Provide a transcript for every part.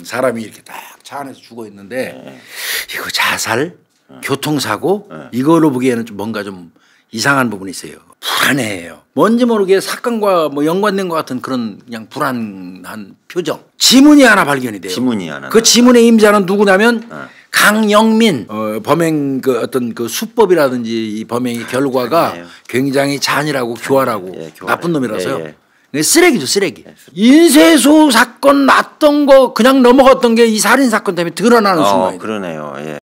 사람이 이렇게 딱 차 안에서 죽어 있는데 이거 자살, 교통사고 이거로 보기에는 좀 뭔가 좀 이상한 부분이 있어요. 불안해요. 뭔지 모르게 사건과 뭐 연관된 것 같은 그런 그냥 불안한 표정. 지문이 하나 발견이 돼요. 지문이 하나. 그 지문의 임자는 누구냐면 강영민. 범행 그 어떤 그 수법이라든지 이 범행의 결과가 굉장히 잔인하고 교활하고 나쁜 놈이라서요. 쓰레기죠, 쓰레기. 인쇄소 사건 났던 거 그냥 넘어갔던 게 이 살인 사건 때문에 드러나는 순간이에요. 그러네요. 예.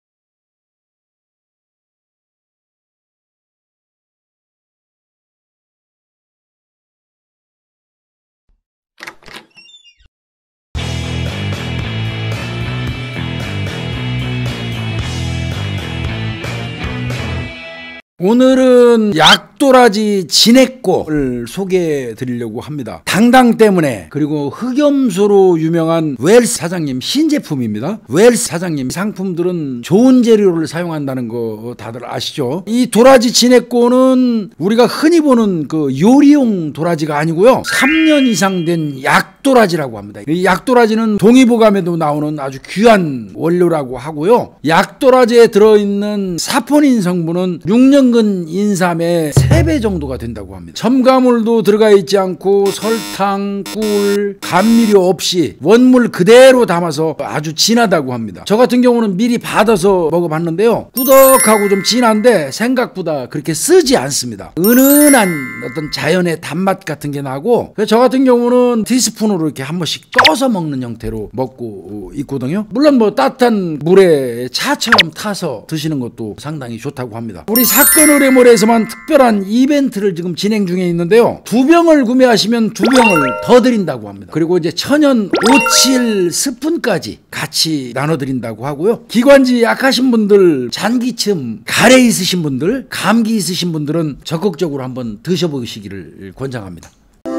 오늘은 약도라지 진액고를 소개해 드리려고 합니다. 당당 때문에 그리고 흑염소로 유명한 웰스 사장님 신제품입니다. 웰스 사장님 상품들은 좋은 재료를 사용한다는 거 다들 아시죠? 이 도라지 진액고는 우리가 흔히 보는 그 요리용 도라지가 아니고요. 3년 이상 된 약도라지라고 합니다. 이 약도라지는 동의보감에도 나오는 아주 귀한 원료라고 하고요. 약도라지에 들어있는 사포닌 성분은 6년근 인삼의 3배 정도가 된다고 합니다. 첨가물도 들어가 있지 않고 설탕, 꿀, 감미료 없이 원물 그대로 담아서 아주 진하다고 합니다. 저 같은 경우는 미리 받아서 먹어봤는데요. 꾸덕하고 좀 진한데 생각보다 그렇게 쓰지 않습니다. 은은한 어떤 자연의 단맛 같은 게 나고 저 같은 경우는 티스푼으로 이렇게 한 번씩 떠서 먹는 형태로 먹고 있거든요. 물론 뭐 따뜻한 물에 차처럼 타서 드시는 것도 상당히 좋다고 합니다. 우리 사건 의뢰몰에서만 특별한 이벤트를 지금 진행 중에 있는데요. 2병을 구매하시면 2병을 더 드린다고 합니다. 그리고 이제 천연 오칠 스푼까지 같이 나눠드린다고 하고요. 기관지 약하신 분들, 잔기침, 가래 있으신 분들, 감기 있으신 분들은 적극적으로 한번 드셔보시기를 권장합니다.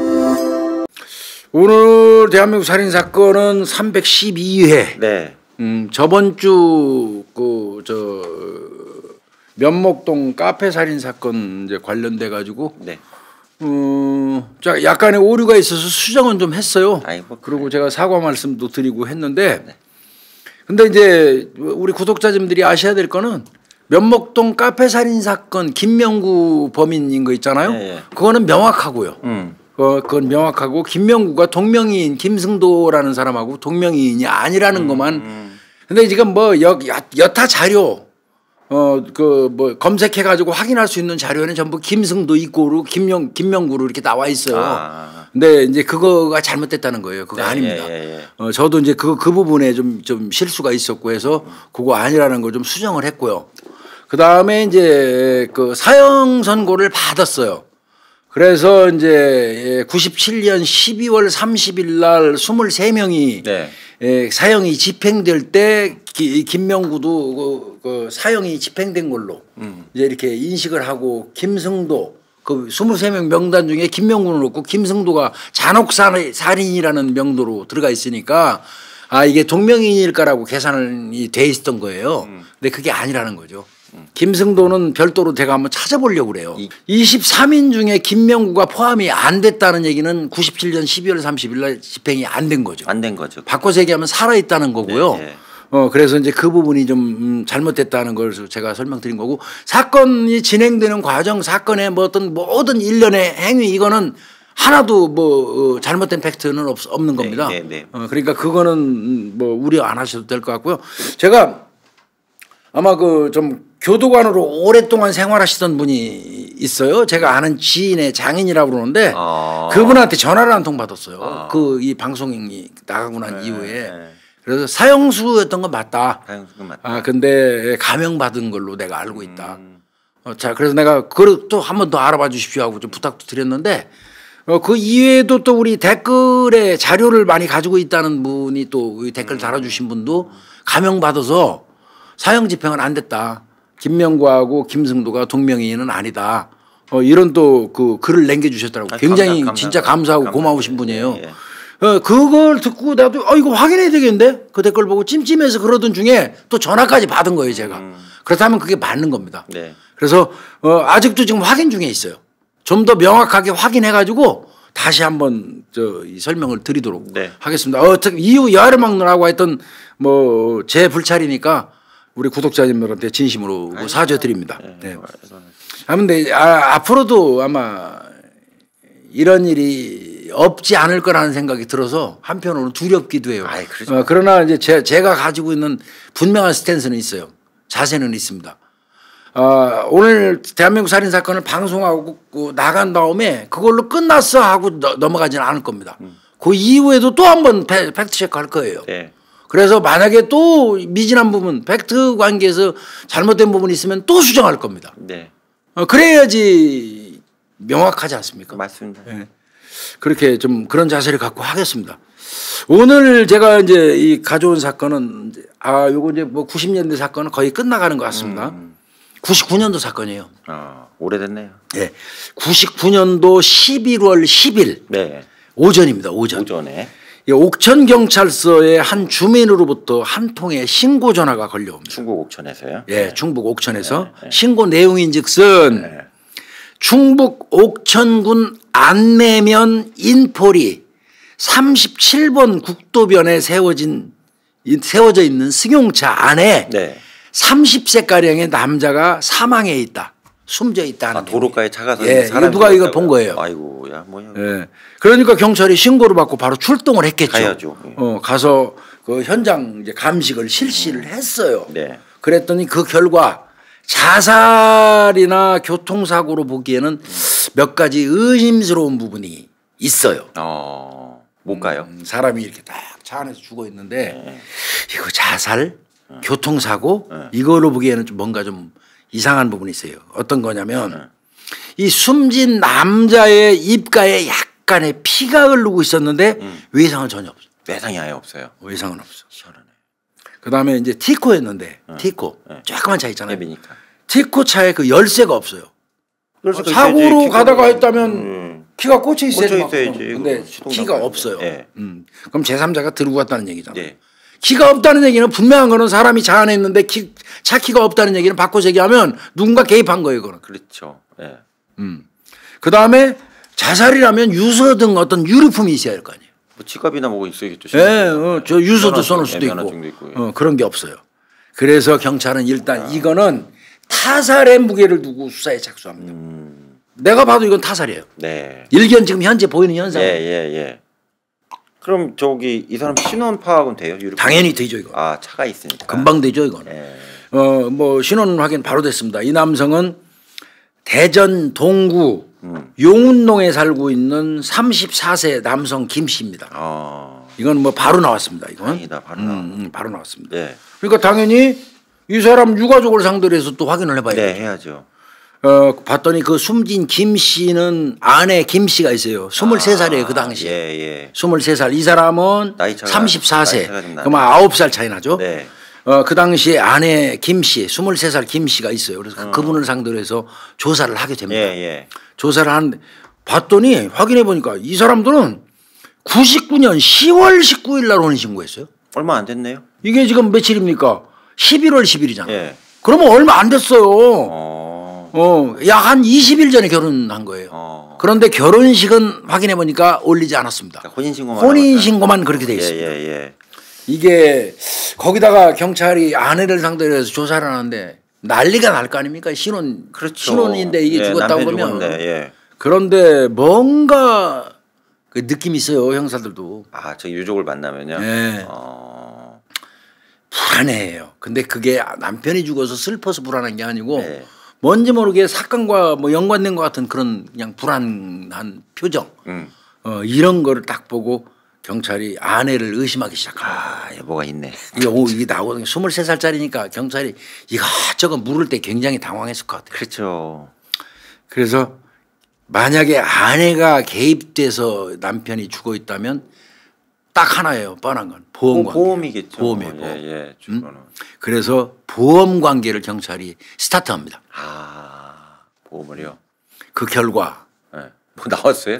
오늘 대한민국 살인사건은 312회. 네. 저번 주 면목동 카페 살인 사건 이제 관련돼 가지고 네. 자 약간의 오류가 있어서 수정은 좀 했어요. 아이고, 그리고 제가 사과 말씀도 드리고 했는데 네. 근데 이제 우리 구독자님들이 아셔야 될 거는 면목동 카페 살인 사건 김명구 범인인 거 있잖아요. 네. 그거는 명확하고요. 그건 명확하고 김명구가 동명이인 김승도라는 사람하고 동명이인이 아니라는 것만. 근데 지금 뭐 여타 자료 뭐 검색해 가지고 확인할 수 있는 자료는 전부 김승도 있고 김명구로 이렇게 나와 있어요. 근데 이제 그거가 잘못됐다는 거예요. 그거 아닙니다. 저도 이제 그 부분에 좀 실수가 있었고 해서 그거 아니라는 걸 좀 수정을 했고요. 그 다음에 이제 그 사형 선고를 받았어요. 그래서 이제 97년 12월 30일 날 23명이 사형이 집행될 때 김명구도 그 사형이 집행된 걸로 이제 이렇게 인식을 하고 김승도 그 23명 명단 중에 김명구는 없고 김승도가 잔혹살인이라는 명도로 들어가 있으니까 아 이게 동명이인일까라고 계산이 돼 있었던 거예요. 근데 그게 아니라는 거죠. 김승도는 별도로 제가 한번 찾아보려고 그래요. 23인 중에 김명구가 포함이 안 됐다는 얘기는 97년 12월 30일 날 집행이 안 된 거죠. 안 된 거죠. 바꿔서 얘기하면 살아있다는 거고요. 그래서 이제 그 부분이 좀 잘못됐다는 걸 제가 설명드린 거고 사건이 진행되는 과정 사건의 뭐 어떤 모든 일련의 행위 이거는 하나도 뭐 잘못된 팩트는 없는 겁니다. 그러니까 그거는 뭐 우려 안 하셔도 될 것 같고요. 제가 아마 그 좀 교도관으로 오랫동안 생활하시던 분이 있어요. 제가 아는 지인의 장인이라고 그러는데 그분한테 전화를 한 통 받았어요. 그 이 방송이 나가고 난 이후에. 그래서 사형수였던 건 맞다. 근데 감형받은 걸로 내가 알고 있다. 자, 그래서 내가 그걸 또 한 번 더 알아봐 주십시오 하고 좀 부탁도 드렸는데 그 이외에도 또 우리 댓글에 자료를 많이 가지고 있다는 분이 또 댓글 달아주신 분도 감형받아서 사형 집행은 안 됐다. 김명구하고 김승도가 동명이인은 아니다. 이런 또 그 글을 남겨주셨더라고요. 굉장히 진짜 감사하고 고마우신 분이에요. 그걸 듣고 나도 이거 확인해야 되겠는데 그 댓글 보고 찜찜해서 그러던 중에 또 전화까지 받은 거예요 제가. 그렇다면 그게 맞는 겁니다. 그래서 아직도 지금 확인 중에 있어요. 좀 더 명확하게 확인해 가지고 다시 한번 이 설명을 드리도록 네. 하겠습니다. 이후 여하를 막론하고 하여튼 뭐 제 불찰이니까 우리 구독자님들한테 진심으로 사죄드립니다. 네. 아무튼 앞으로도 아마 이런 일이 없지 않을 거라는 생각이 들어서 한편으로는 두렵기도 해요. 그러나 이제 제가 가지고 있는 분명한 스탠스는 있어요. 자세는 있습니다. 오늘 대한민국 살인 사건을 방송하고 나간 다음에 그걸로 끝났어 하고 넘어가지는 않을 겁니다. 그 이후에도 또 한 번 팩트 체크할 거예요. 네. 그래서 만약에 또 미진한 부분, 팩트 관계에서 잘못된 부분이 있으면 또 수정할 겁니다. 네. 그래야지 명확하지 않습니까? 맞습니다. 네. 그렇게 좀 그런 자세를 갖고 하겠습니다. 오늘 제가 이제 이 가져온 사건은 요거 이제 뭐 90년대 사건은 거의 끝나가는 것 같습니다. 99년도 사건이에요. 오래됐네요. 네. 99년도 11월 10일 네. 오전입니다. 오전에. 옥천 경찰서의 한 주민으로부터 한 통의 신고 전화가 걸려옵니다. 충북 옥천에서요? 예, 충북 옥천에서 신고 내용인즉슨 충북 옥천군 안내면 인포리 37번 국도변에 세워져 있는 승용차 안에 30세가량의 남자가 사망해 있다. 숨져 있다는. 도로가에 차가 서 있는 사람이 누가 이걸 본 거예요. 아이고야 뭐야. 예. 그러니까 경찰이 신고를 받고 바로 출동을 했겠죠. 가야죠. 가서 그 현장 이제 감식을 실시를 했어요. 네. 그랬더니 그 결과 자살이나 교통사고로 보기에는 몇 가지 의심스러운 부분이 있어요. 못 가요. 사람이 이렇게 딱 차 안에서 죽어 있는데 이거 자살, 교통사고 이거로 보기에는 좀 뭔가 좀 이상한 부분이 있어요. 어떤 거냐면 이 숨진 남자의 입가에 약간의 피가 흐르고 있었는데 외상은 전혀 없어요. 외상이 아예 없어요. 외상은 없어. 시원하네. 그다음에 이제 티코였는데 티코 조그만 차 있잖아요. 예비니까. 티코 차에 그 열쇠가 없어요. 사고로 가다가 했다면 키가 꽂혀 있어야지. 근데 키가 없어요. 그럼 제3자가 들고 갔다는 얘기잖아요. 키가 없다는 얘기는 분명한 거는 사람이 차 안에 있는데 차 키가 없다는 얘기는 바꿔서 얘기하면 누군가 개입한 거예요. 그거는. 그렇죠. 그다음에 자살이라면 유서 등 어떤 유류품이 있어야 할 거 아니에요. 뭐 지갑이나 뭐가 있어야겠죠. 저 유서도 써놓을 수도 있고. 그런 게 없어요. 그래서 경찰은 일단 이거는 타살의 무게를 두고 수사에 착수합니다. 내가 봐도 이건 타살이에요. 네. 일견 지금 현재 보이는 현상. 그럼 이 사람 신원 파악은 돼요? 당연히 되죠 이거. 차가 있으니까. 금방 되죠 이거는. 뭐 신원 확인 바로 됐습니다. 이 남성은 대전 동구 용운동에 살고 있는 34세 남성 김 씨입니다. 이건 뭐 바로 나왔습니다. 이건. 다행이다. 바로 나왔습니다. 그러니까 당연히 이 사람 유가족을 상대로 해서 또 확인을 해봐야죠. 네, 해야죠. 봤더니 그 숨진 김 씨는 아내 김 씨가 있어요. 23살이에요 그 당시에. 23살. 이 사람은 34세. 그러면 9살 차이 나죠. 네. 그 당시에 아내 김 씨, 23살 김 씨가 있어요. 그래서 그분을 상대로 해서 조사를 하게 됩니다. 조사를 하는데 봤더니 확인해 보니까 이 사람들은 99년 10월 19일 날 혼인신고했어요. 얼마 안 됐네요. 이게 지금 며칠입니까? 11월 10일이잖아요. 그러면 얼마 안 됐어요. 약 한 20일 전에 결혼한 거예요. 그런데 결혼식은 확인해 보니까 올리지 않았습니다. 혼인신고만 그렇게 돼 있습니다. 이게 거기다가 경찰이 아내를 상대로 해서 조사를 하는데 난리가 날 거 아닙니까? 신혼인데 이게 죽었다고 그러면. 그런데 뭔가 그 느낌이 있어요 형사들도. 저 유족을 만나면요. 불안해요. 근데 그게 남편이 죽어서 슬퍼서 불안한 게 아니고 뭔지 모르게 사건과 뭐 연관된 것 같은 그런 그냥 불안한 표정 이런 거를 딱 보고 경찰이 아내를 의심하기 시작합니다. 뭐가 있네. 이게 나오는 23살짜리니까 경찰이 이것저것 물을 때 굉장히 당황했을 것 같아요. 그렇죠. 그래서 만약에 아내가 개입돼서 남편이 죽어 있다면 딱 하나예요. 뻔한 건 보험 관계. 보험이겠죠. 보험이에요. 그래서 보험 관계를 경찰이 스타트합니다. 보험을요. 그 결과 뭐 나왔어요?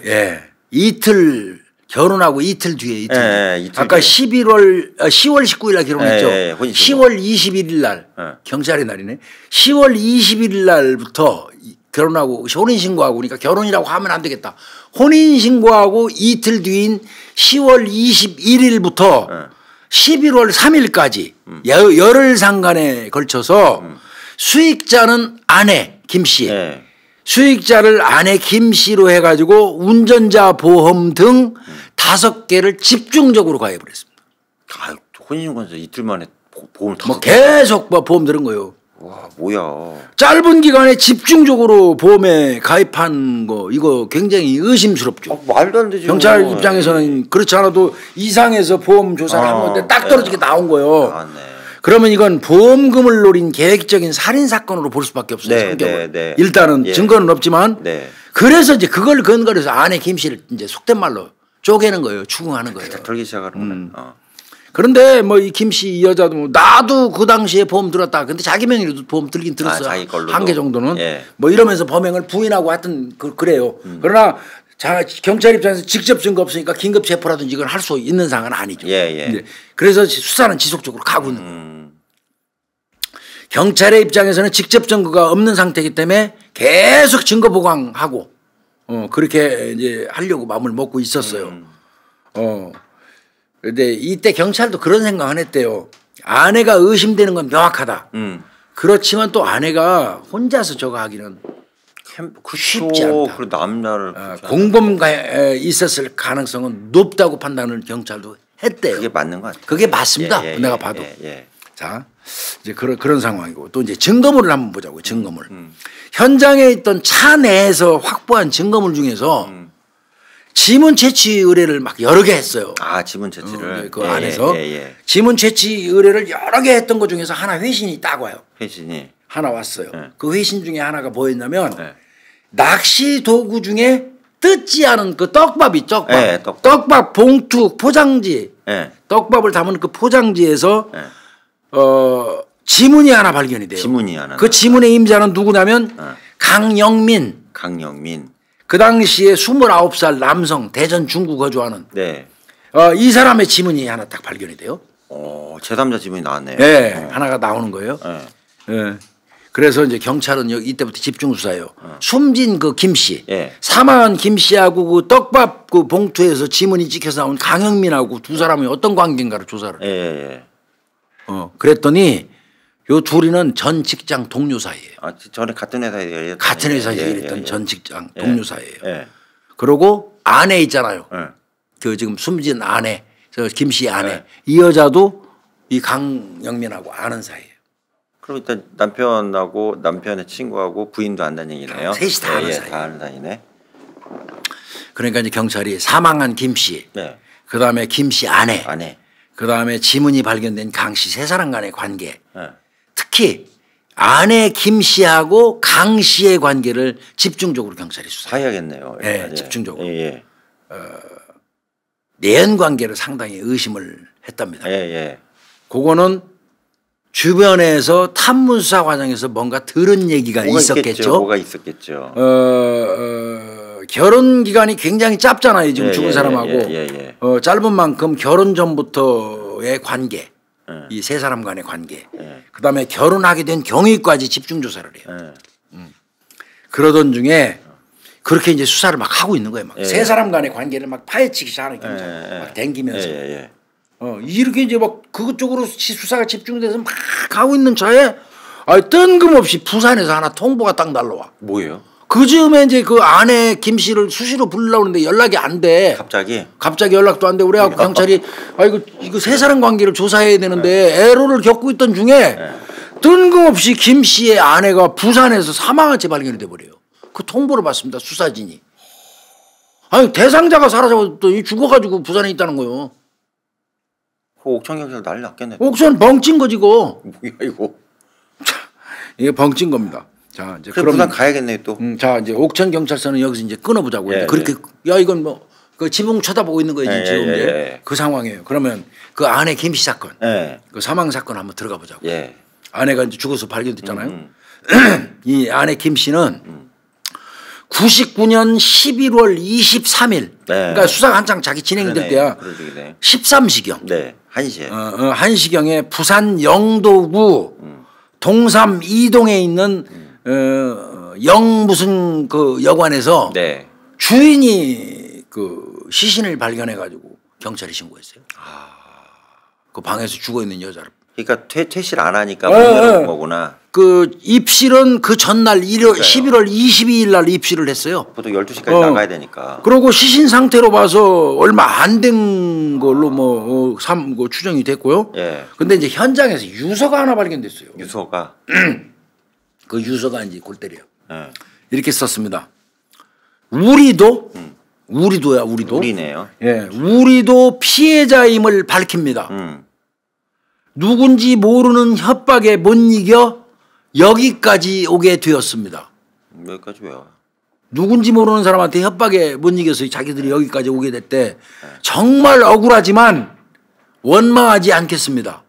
결혼하고 이틀 뒤에 이틀 아까 뒤에. 10월 19일 날 결혼했죠. 10월 21일 날 경찰의 날이네. 10월 21일 날부터 결혼하고 혼인신고하고 그러니까 결혼이라고 하면 안 되겠다. 혼인신고하고 이틀 뒤인 10월 21일부터 11월 3일까지 열흘 상간에 걸쳐서 수익자는 아내 김 씨, 네. 수익자를 아내 김 씨로 해가지고 운전자 보험 등 5개를 집중적으로 가입을 했습니다. 아, 혼인신고에서 이틀 만에 보험을 다. 뭐 계속 보험 들은 거예요. 와 뭐야. 짧은 기간에 집중적으로 보험에 가입한 거 이거 굉장히 의심스럽죠. 말도 안 되죠. 경찰 입장에서는 그렇지 않아도 이상해서 보험 조사를 한 건데 딱 떨어지게 나온 거예요. 아, 네. 그러면 이건 보험금을 노린 계획적인 살인 사건으로 볼 수밖에 없어요. 네, 성격을. 네. 일단은 예. 증거는 없지만 네. 그래서 이제 그걸 근거로 해서 아내 김 씨를 이제 속된 말로 쪼개는 거예요. 추궁하는 거예요. 털기 시작하는구나. 그런데 뭐 이 김 씨 이 여자도 뭐 나도 그 당시에 보험 들었다. 근데 자기 명의로도 보험 들긴 들었어요. 자기 걸로도. 한 개 정도는. 예. 뭐 이러면서 범행을 부인하고 하여튼 그래요. 그러나 경찰 입장에서 직접 증거 없으니까 긴급 체포라든지 이건 할 수 있는 상황은 아니죠. 예. 이제 그래서 수사는 지속적으로 가고 있는 거예요. 경찰의 입장에서는 직접 증거가 없는 상태이기 때문에 계속 증거 보강하고 그렇게 이제 하려고 마음을 먹고 있었어요. 그런데 이때 경찰도 그런 생각을 했대요. 아내가 의심되는 건 명확하다. 그렇지만 또 아내가 혼자서 저거 하기는 쉽지 않다. 그 남자를 공범가 있었을 가능성은 높다고 판단을 경찰도 했대요. 그게 맞는 것 같아요. 그게 맞습니다. 예, 내가 봐도. 예. 자, 이제 그런 상황이고 또 이제 증거물을 한번 보자고요. 증거물. 현장에 있던 차 내에서 확보한 증거물 중에서 지문 채취 의뢰를 막 여러 개 했어요. 아, 지문 채취를 그 안에서 지문 채취 의뢰를 여러 개 했던 것 중에서 하나 회신이 딱 와요. 회신이 하나 왔어요. 그 회신 중에 하나가 뭐였냐면 네. 낚시 도구 중에 뜯지 않은 그 떡밥이 떡밥. 네, 떡밥 봉투 포장지. 네. 떡밥을 담은 그 포장지에서 지문이 하나 발견이 돼요. 지문이 하나. 그 지문의 임자는 누구냐면 강영민. 그 당시에 29살 남성 대전 중구 거주하는 네. 이 사람의 지문이 하나 딱 발견이 돼요. 제3자 지문이 나왔네요. 네, 하나가 나오는 거예요. 네. 네. 그래서 이제 경찰은 이때부터 집중 수사해요. 숨진 그 김 씨, 예. 사망한 김 씨하고 그 떡밥 그 봉투에서 지문이 찍혀서 나온 강영민하고 두 사람이 어떤 관계인가를 조사를 해요. 예. 그랬더니 요 둘이는 전 직장 동료 사이예요. 아, 전에 같은 회사에 같은 회사에서 일했던 전 직장 동료 사이예요. 예. 그리고 아내 있잖아요. 예. 그 지금 숨진 아내, 저 김 씨 아내, 이 여자도 이 강영민하고 아는 사이예요. 그럼 일단 남편하고 남편의 친구하고 부인도 안다는 얘기네요. 셋이 다 아는 사이. 다 아는 사이네. 그러니까 이제 경찰이 사망한 김 씨, 네. 그 다음에 김 씨 아내, 아내. 그 다음에 지문이 발견된 강 씨 세 사람 간의 관계, 네. 특히 아내 김 씨하고 강 씨의 관계를 집중적으로 경찰이 수사해요. 봐야겠네요. 네, 집중적으로. 예. 내연 관계를 상당히 의심을 했답니다. 예. 그거는 주변에서 탐문수사 과정에서 뭔가 들은 얘기가 있었겠죠. 뭐가 있었겠죠. 결혼 기간이 굉장히 짧잖아요. 지금 죽은 사람하고 예. 짧은 만큼 결혼 전부터의 관계, 이 세 사람 간의 관계, 그다음에 결혼하게 된 경위까지 집중 조사를 해요. 그러던 중에 그렇게 이제 수사를 막 하고 있는 거예요. 막 세 사람 간의 관계를 막 파헤치기 시작하는 경찰, 막 댕기면서. 이렇게 이제 막 그쪽으로 수사가 집중돼서 막 가고 있는 차에 뜬금없이 부산에서 하나 통보가 딱 날라와. 뭐예요? 그 즈음에 이제 그 아내 김 씨를 수시로 부르려고 하는데 연락이 안 돼. 갑자기 연락도 안 돼. 그래갖고 경찰이 이거 세 사람 관계를 조사해야 되는데 애로를 겪고 있던 중에 뜬금없이 김 씨의 아내가 부산에서 사망한 채 발견이 돼버려요. 그 통보를 받습니다. 수사진이. 대상자가 사라져버렸더니 죽어가지고 부산에 있다는 거예요. 그 옥천 경찰 난리 났겠네. 옥천 벙찐 거지 이거. 뭐야 이거. 이게 벙찐 겁니다. 자 이제 그럼 부산 가야겠네 또. 자 이제 옥천 경찰서는 여기서 이제 끊어보자고. 그렇게 이건 뭐 그 지붕 쳐다보고 있는 거예요 지금 이제 그 상황이에요. 그러면 그 아내 김 씨 사건, 그 사망 사건 한번 들어가 보자고. 아내가 이제 죽어서 발견됐잖아요. 이 아내 김 씨는 99년 11월 23일, 그러니까 수사가 한창 자기 진행될 때야. 13시경. 네, 1시에. 1시경에 부산 영도구 동삼 2동에 있는 영 무슨 그 여관에서 네. 주인이 그 시신을 발견해 가지고 경찰에 신고했어요. 그 방에서 죽어 있는 여자를. 그러니까 퇴실 안 하니까 못 열은 거구나. 그 입실은 그 전날 11월 22일 날 입실을 했어요. 보통 12시까지 나가야 되니까. 그리고 시신 상태로 봐서 얼마 안 된 걸로 뭐 추정이 됐고요. 예. 근데 이제 현장에서 유서가 하나 발견됐어요. 유서가. 그 유서가 이제 골 때려요. 예. 이렇게 썼습니다. 우리도 우리도야 우리도. 우리네요. 예, 우리도 피해자임을 밝힙니다. 누군지 모르는 협박에 못 이겨 여기까지 오게 되었습니다. 여기까지 왜요? 누군지 모르는 사람한테 협박에 못 이겨서 자기들이 여기까지 오게 됐대. 정말 억울하지만 원망하지 않겠습니다.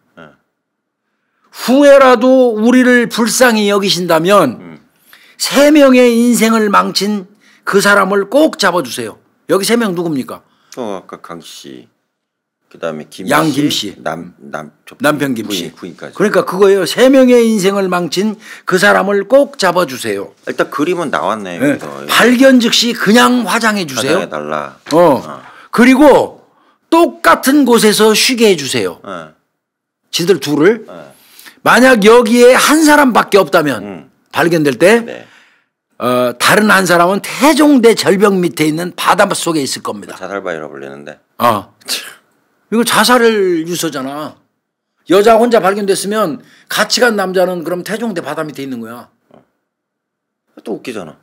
후회라도 우리를 불쌍히 여기신다면 3명의 인생을 망친 그 사람을 꼭 잡아주세요. 여기 3명 누굽니까? 아까 강 씨, 그다음에 김 양 씨, 김 씨, 남편 김 씨. 부인까지. 그러니까 그거예요. 3명의 인생을 망친 그 사람을 꼭 잡아주세요. 일단 그림은 나왔네요. 네. 발견 즉시 그냥 화장해 주세요. 화장해 달라. 그리고 똑같은 곳에서 쉬게 해주세요. 지들 둘을. 만약 여기에 한 사람밖에 없다면 발견될 때 네. 다른 한 사람은 태종대 절벽 밑에 있는 바다 속에 있을 겁니다. 자살바위로 불리는데. 이거 자살을 유서잖아. 여자 혼자 발견됐으면 같이 간 남자는 그럼 태종대 바다 밑에 있는 거야. 또 웃기잖아.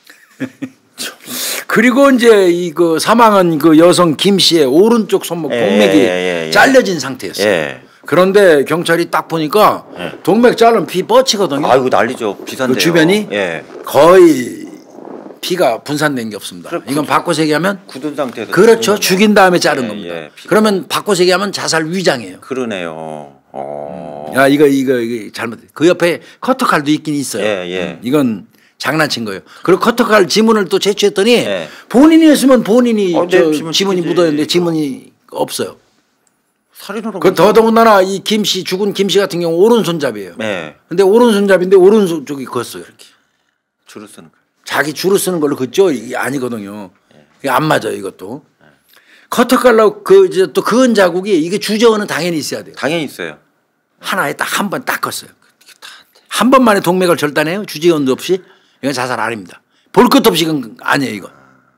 그리고 이제 그 사망한 그 여성 김 씨의 오른쪽 손목 동맥이 잘려진 상태였어요. 그런데 경찰이 딱 보니까 동맥 자르면 피 뻗치거든요. 아이고 난리죠. 비싼데요. 그 주변이 거의 피가 분산된 게 없습니다. 이건 바꿔세기 하면 굳은 상태에서 그렇죠. 죽인 다음에 자른 겁니다. 그러면 바꿔세기 하면 자살 위장이에요. 그러네요. 야 이거 잘못. 그 옆에 커터칼도 있긴 있어요. 이건 장난친 거예요. 그리고 커터칼 지문을 또 제출했더니 본인이 했으면 본인이 지문이 묻어있는데 지문이 없어요. 살인으로. 그 더더군다나 이 김 씨 죽은 김 씨 같은 경우 오른손잡이에요. 근데 오른손잡인데 오른손 쪽이 걷어요. 이렇게. 줄을 쓰는 거. 자기 줄을 쓰는 걸로 긋죠. 이게 아니거든요. 이게 안 맞아요. 이것도. 커터칼로 또 그은 자국이 이게 주저어는 당연히 있어야 돼요. 당연히 있어요. 하나에 딱 한 번 딱 껐어요. 한 번만에 동맥을 절단해요. 주저언도 없이. 이건 자살 아닙니다. 볼 것 없이 이건 아니에요. 이건.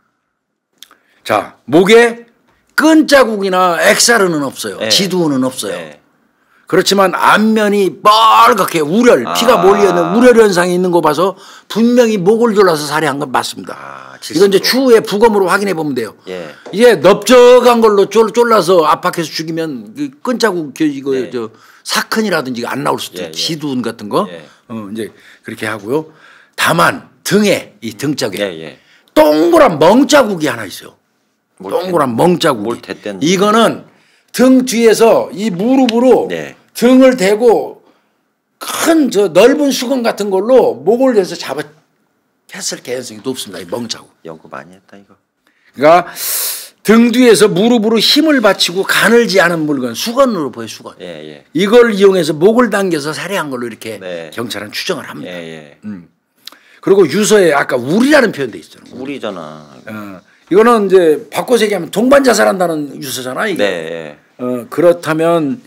자, 목에 끈 자국이나 엑사르는 없어요. 지두는 없어요. 그렇지만 안면이 빨갛게 우렬, 피가 몰려있는 우렬 현상이 있는 거 봐서 분명히 목을 졸라서 살해한 건 맞습니다. 이건 이제 추후에 부검으로 확인해 보면 돼요. 이제 넓적한 걸로 졸라서 압박해서 죽이면 그 끈 자국 이거 사큰이라든지 안 나올 수도 있어요. 지두운 같은 거. 이제 그렇게 하고요. 다만 등에 이 등짝에 동그란 멍자국이 하나 있어요. 동그란 멍자국이. 이거는 등 뒤에서 이 무릎으로 등을 대고 큰 넓은 수건 같은 걸로 목을 대서 했을 개연성이 높습니다. 이 멍자국. 연구 많이 했다 이거. 그러니까 등 뒤에서 무릎으로 힘을 받치고 가늘지 않은 물건 수건으로 보여 수건. 이걸 이용해서 목을 당겨서 살해한 걸로 이렇게 경찰은 추정을 합니다. 그리고 유서에 아까 우리라는 표현도 있잖아요. 우리잖아. 이거는 이제 바꿔서 얘기하면 동반 자살한다는 유서잖아 이게. 그렇다면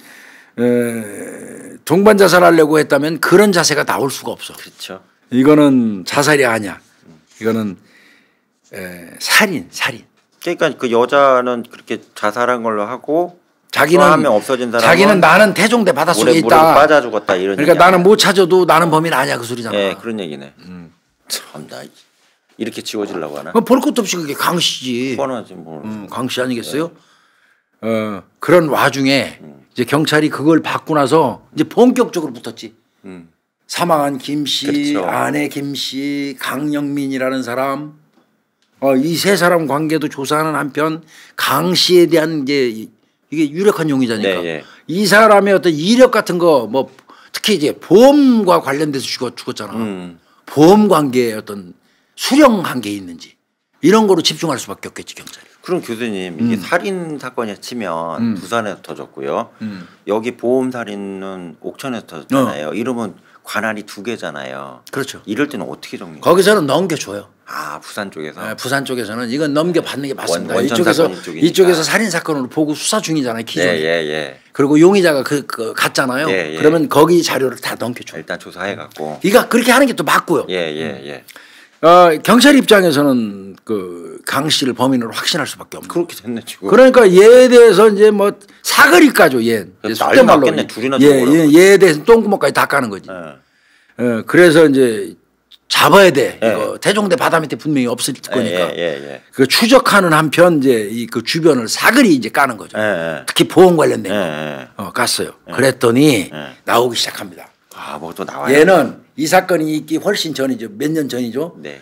동반 자살하려고 했다면 그런 자세가 나올 수가 없어. 그렇죠. 이거는 자살이 아니야. 이거는 살인. 그러니까 그 여자는 그렇게 자살한 걸로 하고 자기는 한 명 없어진 사람은 자기는 나는 태종대 바닷속에 물에 있다. 빠져 죽었다 이런. 그러니까 나는 못 찾아도 나는 범인 아니야 그 소리잖아. 그런 얘기네. 참나 이렇게 지워지려고 하나? 볼 것도 없이 그게 강씨지. 뻔하지 뭐. 강씨 아니겠어요? 그런 와중에 이제 경찰이 그걸 받고 나서 이제 본격적으로 붙었지. 사망한 김 씨, 아내 김 씨, 강영민이라는 사람, 이 세 사람 관계도 조사하는 한편 강 씨에 대한 이제 이게 유력한 용의자니까 이 사람의 어떤 이력 같은 거 뭐 특히 이제 보험과 관련돼서 죽었잖아. 보험 관계에 어떤 수령 관계에 있는지 이런 거로 집중할 수밖에 없겠지 경찰이. 그럼 교수님 이게 살인 사건에 치면 부산에서 터졌고요. 여기 보험 살인은 옥천에서 터졌잖아요. 이러면 관할이 2개잖아요. 그렇죠. 이럴 때는 어떻게 정리? 거기서는 넘겨줘요. 아 부산 쪽에서. 네, 부산 쪽에서는 이건 넘겨받는 게 맞습니다. 원전 이쪽에서 살인 사건으로 보고 수사 중이잖아요. 기존에. 예. 그리고 용의자가 그 갔잖아요. 예. 그러면 거기 자료를 다 넘겨줘. 일단 조사해 갖고. 이가 그렇게 하는 게 또 맞고요. 예. 경찰 입장에서는 그 강 씨를 범인으로 확신할 수밖에 없는. 그렇게 됐네 지금. 그러니까 얘에 대해서 이제 뭐 사거리 까죠. 얘. 난리 났겠네. 둘이나 얘에 대해서 똥구멍까지 다 까는 거지. 그래서 이제 잡아야 돼. 이거 태종대 바다 밑에 분명히 없을 거니까. 그 추적하는 한편 이제 이 그 주변을 사거리 이제 까는 거죠. 특히 보험 관련된 거 깠어요. 그랬더니 나오기 시작합니다. 아, 뭐 또 나와요. 얘는 이 사건이 있기 훨씬 전이죠. 몇 년 전이죠. 네.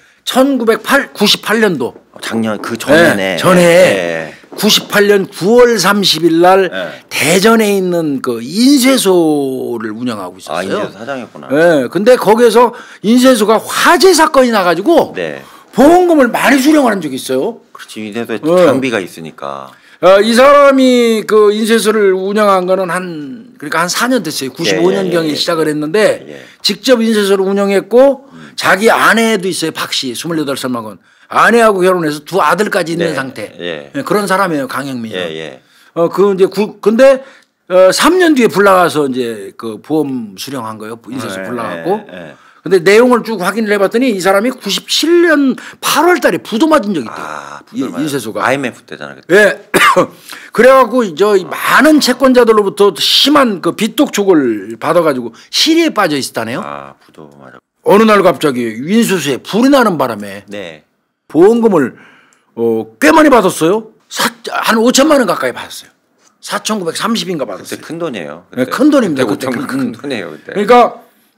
1998년도. 작년 그 전에. 전에 98년 9월 30일 날 대전에 있는 그 인쇄소를 운영하고 있었어요. 아, 인쇄소 사장이었구나. 네. 근데 거기에서 인쇄소가 화재 사건이 나가지고 보험금을 많이 수령하는 적이 있어요. 그렇지. 인쇄소에 장비가 있으니까. 이 사람이 그 인쇄소를 운영한 거는 그러니까 한 4년 됐어요. 95년경에 시작을 했는데 직접 인쇄소를 운영했고 자기 아내도 있어요. 박 씨 28살 먹은 아내하고 결혼해서 2 아들까지 있는 상태. 그런 사람이에요. 강영민이. 그 이제 근데 3년 뒤에 불나가서 이제 그 보험 수령한 거예요. 인쇄소 불나갔고. 근데 내용을 쭉 확인을 해봤더니 이 사람이 97년 8월 달에 부도 맞은 적이 있대요. 인쇄소가. IMF 때잖아요. 예. 그래갖고 많은 채권자들로부터 심한 그 빚독촉을 받아가지고 시리에 빠져 있었다네요. 아, 부도 맞아. 어느 날 갑자기 인쇄소에 불이 나는 바람에 보험금을 꽤 많이 받았어요. 한 5천만 원 가까이 받았어요. 4,930인가 받았어요. 그때 큰 돈이에요. 네, 큰 돈입니다. 그때 큰 돈이에요. 그때. 그러니까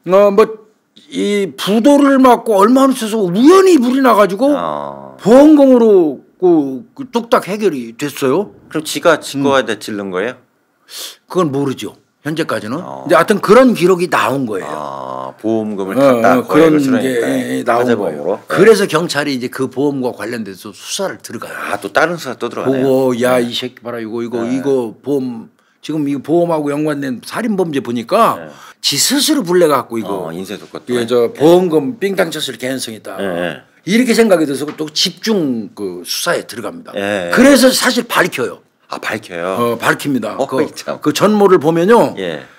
이 부도를 맞고 얼마 안 있어서 우연히 불이 나가지고 보험금으로 그 뚝딱 해결이 됐어요. 그럼 지가 증거에다 찔른 거예요? 그건 모르죠. 현재까지는. 근데 하여튼 그런 기록이 나온 거예요. 보험금을 갖다 그런 게 나온 거예요. 네. 그래서 경찰이 이제 그 보험과 관련돼서 수사를 들어가요. 또 다른 수사 또 들어가네요. 보고 야 이 새끼 봐라 이거 보험 지금 이거 보험하고 연관된 살인범죄 보니까 지 스스로 불내 갖고 이거 인쇄소 것도 이게 보험금 삥땅 쳤을 개연성이 있다. 이렇게 생각이 들어서 또 집중 그 수사에 들어갑니다. 그래서 사실 밝혀요. 밝혀요. 밝힙니다. 그 전모를 보면요.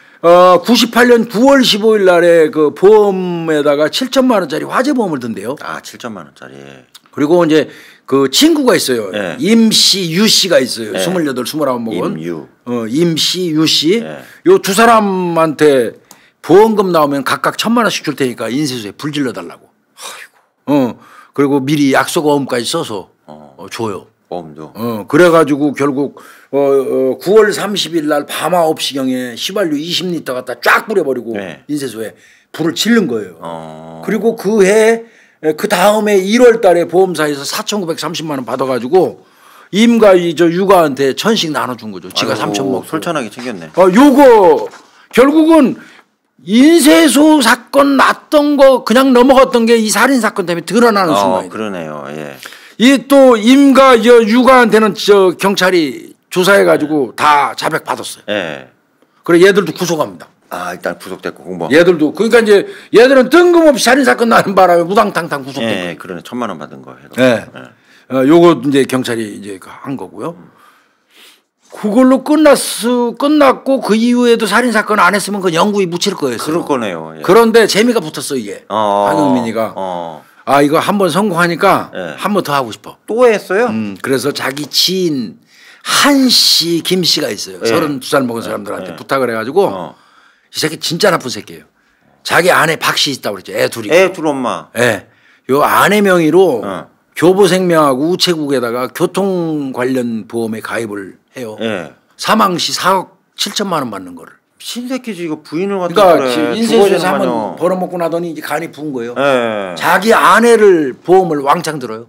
98년 9월 15일 날에 그 보험에다가 7천만 원짜리 화재 보험을 든대요. 7천만 원짜리. 그리고 이제 그 친구가 있어요. 임씨, 유씨가 있어요. 28, 29 먹은. 임씨, 유씨. 요 2 사람한테 보험금 나오면 각각 1,000만 원씩 줄 테니까 인쇄소에 불 질러 달라고. 그리고 미리 약속 어음까지 써서 줘요. 보험도. 그래가지고 결국 9월 30일 날 밤 9시경에 휘발유 20리터 갖다 쫙 뿌려버리고 인쇄소에 불을 지른 거예요. 그리고 그 다음에 1월 달에 보험사에서 4,930만 원 받아가지고 임과 유가한테 1,000씩 나눠준 거죠. 지가 3,000 먹고. 솔찬하게 챙겼네. 요거 결국은 인쇄소 사건 났던 거 그냥 넘어갔던 게 이 살인 사건 때문에 드러나는 순간이에요. 그러네요. 이 또 임과 유가한테는 경찰이 조사해가지고 다 자백 받았어요. 그래 얘들도 구속합니다. 일단 구속됐고 공범. 얘들도 그러니까 이제 얘들은 뜬금없이 살인 사건 나는 바람에 무당탕탕 구속된 거예요. 그러네. 1,000만 원 받은 거예요. 요거 이제 경찰이 이제 한 거고요. 그걸로 끝났고 그 이후에도 살인 사건 안 했으면 그 영구히 묻힐 거였어요. 그럴 거네요. 그런데 재미가 붙었어 이게. 황영민이가. 이거 한번 성공하니까 한 번 더 하고 싶어. 또 했어요? 그래서 자기 지인 한 씨, 김 씨가 있어요. 32살 먹은 사람들한테 부탁을 해가지고 이 새끼 진짜 나쁜 새끼예요. 자기 아내 박 씨 있다고 그랬죠. 애 둘이. 애 둘 엄마. 요 아내 명의로 교보생명하고 우체국에다가 교통 관련 보험에 가입을 해요. 사망 시 4억 7천만 원 받는 거를. 신새끼지 이거 부인을 갖다 그러니까 인쇄소에서 한번 벌어먹고 나더니 이제 간이 부은 거예요. 자기 아내를 보험을 왕창 들어요.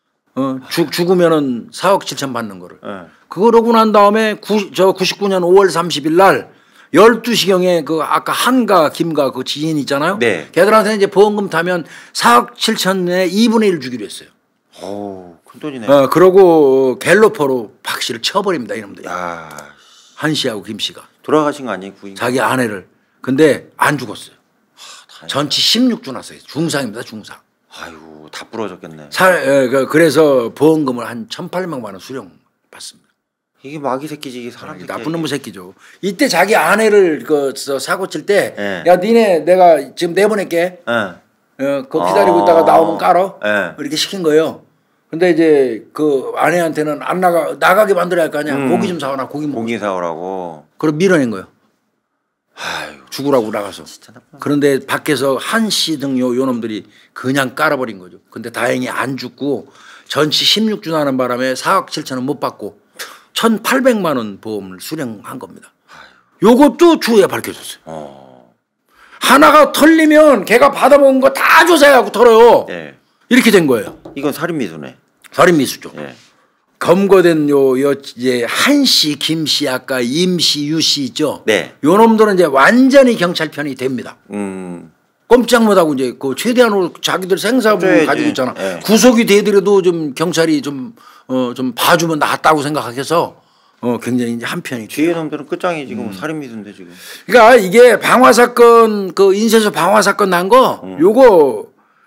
죽으면은 4억 7천 받는 거를. 그러고 난 다음에 99년 5월 30일 날 12시경에 그 아까 한가 김가 그 지인 있잖아요. 걔들한테 이제 보험금 타면 4억 7천에 2분의 1 주기로 했어요. 오, 큰 돈이네. 그러고 갤로퍼로 박 씨를 쳐버립니다 이놈들이. 야, 한 씨하고 김 씨가 돌아가신 거 아니에요 부인? 자기 아내를. 근데 안 죽었어요. 다행이다. 전치 16주 났어요. 중상입니다 중상. 아이고 다 부러졌겠네. 그래서 보험금을 한 1,800만 원 수령 받습니다. 이게 마귀 새끼지 이게 사람 새끼. 나쁜 놈의 새끼죠. 이때 자기 아내를 사고 칠 때, 예. 야 니네 내가 지금 내보낼게. 그거 기다리고 있다가 나오면 깔어. 예. 이렇게 시킨 거예요. 근데 이제 그 아내한테는 안 나가게 만들어야 할 거 아니야. 고기 좀 사오라. 고기 사오라고. 그럼 밀어낸 거예요. 아유, 죽으라고 나가서. 진짜 나쁘다. 그런데 밖에서 한 씨 등 요 놈들이 그냥 깔아버린 거죠. 근데 다행히 안 죽고 전치 16주 나는 바람에 4억 7천원 못 받고 1,800만 원 보험을 수령한 겁니다. 요것도 추후에 밝혀졌어요. 하나가 털리면 걔가 받아먹은 거 다 조사해갖고 털어요. 예. 이렇게 된 거예요. 이건 살인미수네. 살인미수죠. 예. 검거된 이제 한 씨, 김 씨, 아까 임 씨, 유 씨 있죠. 네. 요 놈들은 이제 완전히 경찰 편이 됩니다. 꼼짝 못하고 이제 그 최대한으로 자기들 생사부를 가지고 있잖아. 예. 구속이 되더라도 좀 경찰이 좀 봐주면 낫다고 생각해서 굉장히 이제 한편이. 뒤에 놈들은 끝장이 지금 살인미수인데 지금. 그러니까 이게 방화 사건 그 인쇄소 방화 사건 난 거 요거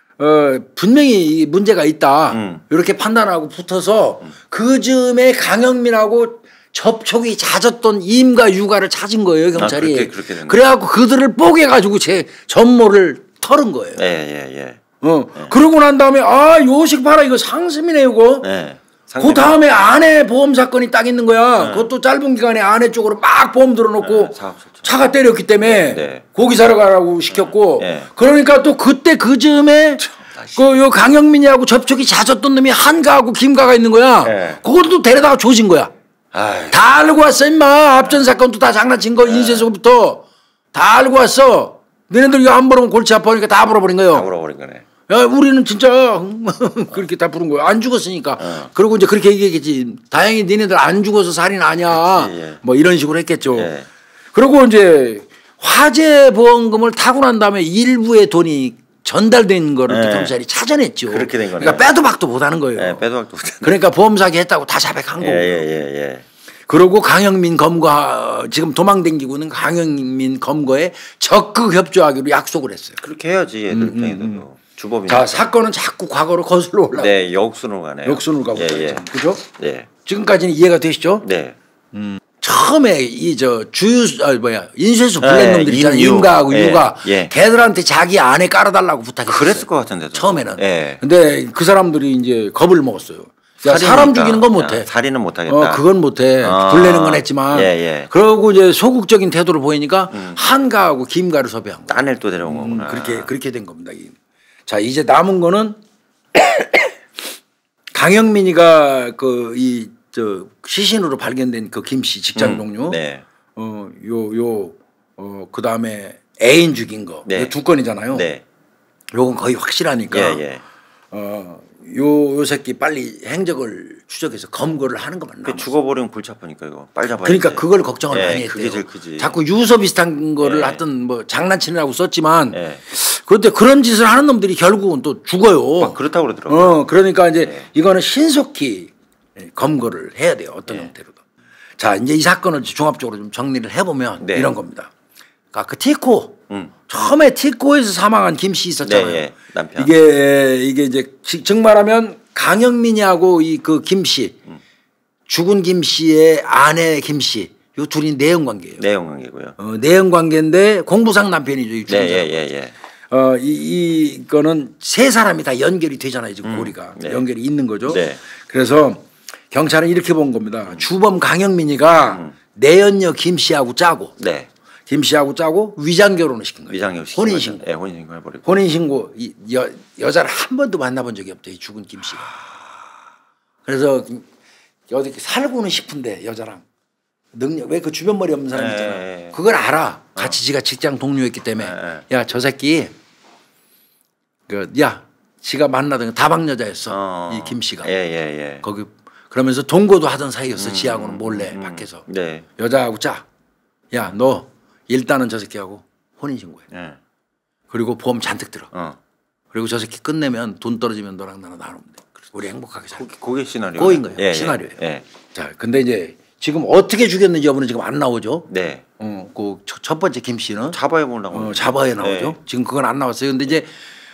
분명히 문제가 있다. 이렇게 판단하고 붙어서 그 즈음에 강영민하고 접촉이 잦았던 임과 유가를 찾은 거예요 경찰이. 그렇게 된 그래갖고 그들을 뽀개가지고 제 전모를 털은 거예요. 예. 그러고 난 다음에 요식 봐라 이거 상습이네 이거. 예. 그 다음에 아내 보험 사건이 딱 있는 거야. 그것도 짧은 기간에 아내 쪽으로 막 보험 들어놓고 차가 때렸기 때문에 고기 사러 가라고 시켰고. 그러니까 또 그때 그 즈음에 요 강영민이하고 접촉이 잦았던 놈이 한가하고 김가가 있는 거야. 그것도 데려다가 조진 거야. 다 알고 왔어 임마. 앞전 사건도 다 장난친 거 인쇄소부터 다 알고 왔어. 너네들 이거 안 물어보면 골치 아파하니까 다 물어버린 거예요. 다 물어버린 거네. 야, 우리는 진짜 그렇게 다 부른 거야. 안 죽었으니까. 그리고 이제 그렇게 얘기했겠지. 다행히 니네들 안 죽어서 살인 아니야. 뭐 이런 식으로 했겠죠. 그리고 이제 화재 보험금을 타고 난 다음에 일부의 돈이 전달된 거를 또 경찰이 찾아냈죠. 그렇게 된 거네. 그러니까 빼도 박도 못 하는 거예요. 빼도 박도 못 하는. 그러니까 보험 사기 했다고 다 자백한 거고. 그리고 강영민 검거 지금 도망다니고 있는 강영민 검거에 적극 협조하기로 약속을 했어요. 그렇게 해야지 애들 입장에서도. 주법이. 자, 사건은 자꾸 과거로 거슬러 올라가. 네, 역순으로 가네요. 역순으로 가고 있죠. 그죠? 네. 지금까지는 이해가 되시죠? 네. 처음에 인쇄소 블랙놈들 있잖아요. 임가하고 유가 걔들한테 자기 아내 깔아달라고 부탁했어요. 그랬을 것 같은데. 처음에는. 근데 그 사람들이 이제 겁을 먹었어요. 야, 사람 죽이는 건 못해. 살인은 못하겠다. 그건 못해. 불내는 건 했지만. 그러고 이제 소극적인 태도를 보이니까 한가하고 김가를 섭외한 거야. 딴 애를 또 데려온 거구나. 그렇게 된 겁니다. 자, 이제 남은 거는 강영민이가 시신으로 발견된 그 김 씨 직장 동료. 그 다음에 애인 죽인 거. 두 건이잖아요. 요건 거의 확실하니까. 요 새끼 빨리 행적을 추적해서 검거를 하는 것만 남았어. 죽어버리면 골치 아프니까 이거 빨리 잡아야 그러니까 그걸 걱정을 많이 했대요. 그게 제일 크지. 자꾸 유서 비슷한 거를 하여튼 뭐 장난치느라고 썼지만 그런데 그런 짓을 하는 놈들이 결국은 또 죽어요. 그렇다고 그러더라고요. 그러니까 이제 이거는 신속히 검거를 해야 돼요. 어떤 형태로도. 자, 이제 이 사건을 종합적으로 좀 정리를 해보면 이런 겁니다. 그러니까 그 티코 처음에 티코에서 사망한 김 씨 있었잖아요. 남편. 이게 이제 즉 말하면 강영민이하고 그 김 씨 죽은 김 씨의 아내 김 씨 요 둘이 내연 관계예요. 내연 관계고요. 내연 관계인데 공부상 남편이죠. 이 죽은 사람. 이거는 세 사람이 다 연결이 되잖아요. 지금 고리가 연결이 있는 거죠. 그래서 경찰은 이렇게 본 겁니다. 주범 강영민이가 내연녀 김 씨하고 짜고. 김 씨하고 짜고 위장 결혼을 시킨 거예요. 위장 결혼. 혼인신고. 혼인신고 해버리고. 혼인신고 여자를 한 번도 만나본 적이 없대요. 이 죽은 김 씨가. 그래서 어디 살고는 싶은데 여자랑 능력 왜 그 주변 머리 없는 사람 있잖아. 그걸 알아. 같이 지가 직장 동료였기 때문에 야, 저 새끼 야, 지가 만나던 다방 여자였어. 이 김 씨가. 거기 그러면서 동거도 하던 사이였어. 지하고는 몰래 밖에서. 여자하고 짜. 야, 너 일단은 저 새끼하고 혼인신고해. 그리고 보험 잔뜩 들어. 그리고 저 새끼 끝내면 돈 떨어지면 너랑 나랑 나누면 돼. 우리 행복하게 살게. 그게 시나리오. 그거인 거예요. 예, 시나리오예요. 예. 자, 근데 이제 지금 어떻게 죽였는지 여부는 지금 안 나오죠. 네. 그 첫 번째 김 씨는 자바에 보려고. 자바에 나오죠. 네. 지금 그건 안 나왔어요. 근데 이제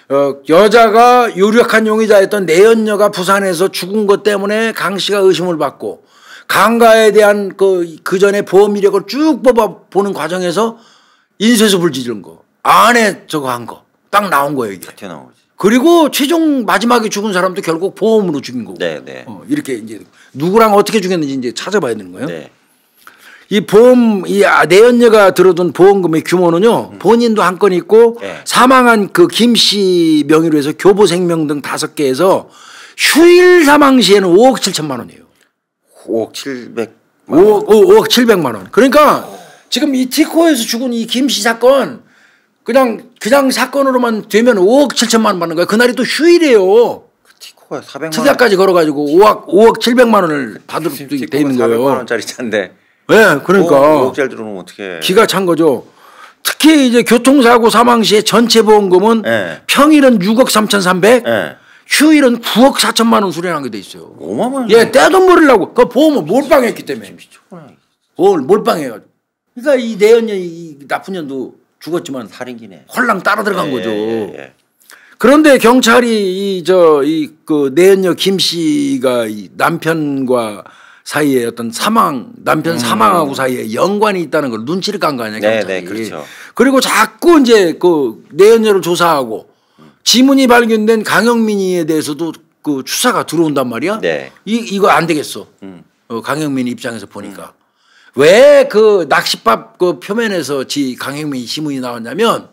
여자가 유력한 용의자였던 내연녀가 부산에서 죽은 것 때문에 강 씨가 의심을 받고 강가에 대한 그 전에 보험 이력을 쭉 뽑아 보는 과정에서 인쇄소 불지른 거 안에 저거 한 거 딱 나온 거예요 이게. 튀어나오지. 그리고 최종 마지막에 죽은 사람도 결국 보험으로 죽인 거고. 네, 네. 이렇게 이제 누구랑 어떻게 죽였는지 이제 찾아봐야 되는 거예요. 네. 이 보험 이 내연녀가 들어둔 보험금의 규모는요. 본인도 한 건 있고 네. 사망한 그 김 씨 명의로 해서 교보생명 등 5개에서 휴일 사망 시에는 5억 7천만 원이에요. 5억 700. 5억 700만 원. 그러니까 지금 이 티코에서 죽은 이 김 씨 사건 그냥 사건으로만 되면 5억 7천만 원 받는 거예요. 그날이 또 휴일이에요. 티코가 400만 원. 특약까지 걸어가지고 5억 700만 원을 받을 수 돼 있는 거예요. 400만 원짜리 차인데. 네, 그러니까 5억짜리 들어오면 어떻게? 기가 찬 거죠. 특히 이제 교통사고 사망 시에 전체 보험금은 네. 평일은 6억 3,300, 네. 휴일은 9억 4천만 원 수령한 게 돼 있어요. 어마어마한. 예, 떼돈 벌으려고 그 보험을 몰빵했기 때문에. 미쳤구나. 보험을 몰빵해가지고. 그러니까 이 내연녀 이 나쁜 년도 죽었지만 살인기네. 홀랑 따라 들어간 거죠. 예. 그런데 경찰이 그 내연녀 김 씨가 이 남편과 사이에 어떤 남편 사망하고 사이에 연관이 있다는 걸 눈치를 깐 거 아니야, 경찰이. 네, 그렇죠. 그리고 자꾸 이제 그 내연녀를 조사하고 지문이 발견된 강영민이에 대해서도 그 추사가 들어온단 말이야. 네. 이거 안 되겠어. 강영민 입장에서 보니까. 왜 그 낚싯밥 그 표면에서 강영민이 지문이 나왔냐면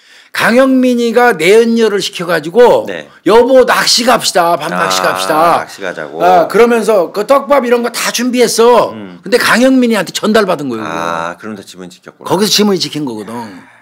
강영민이가 내연녀를 시켜가지고 네. 여보 낚시 갑시다. 밤 낚시 갑시다. 낚시 가자고. 그러면서 그 떡밥 이런 거 다 준비했어. 근데 강영민이한테 전달받은 거예요. 그런데 지문 지켰구나. 거기서 지문이 지킨 거거든.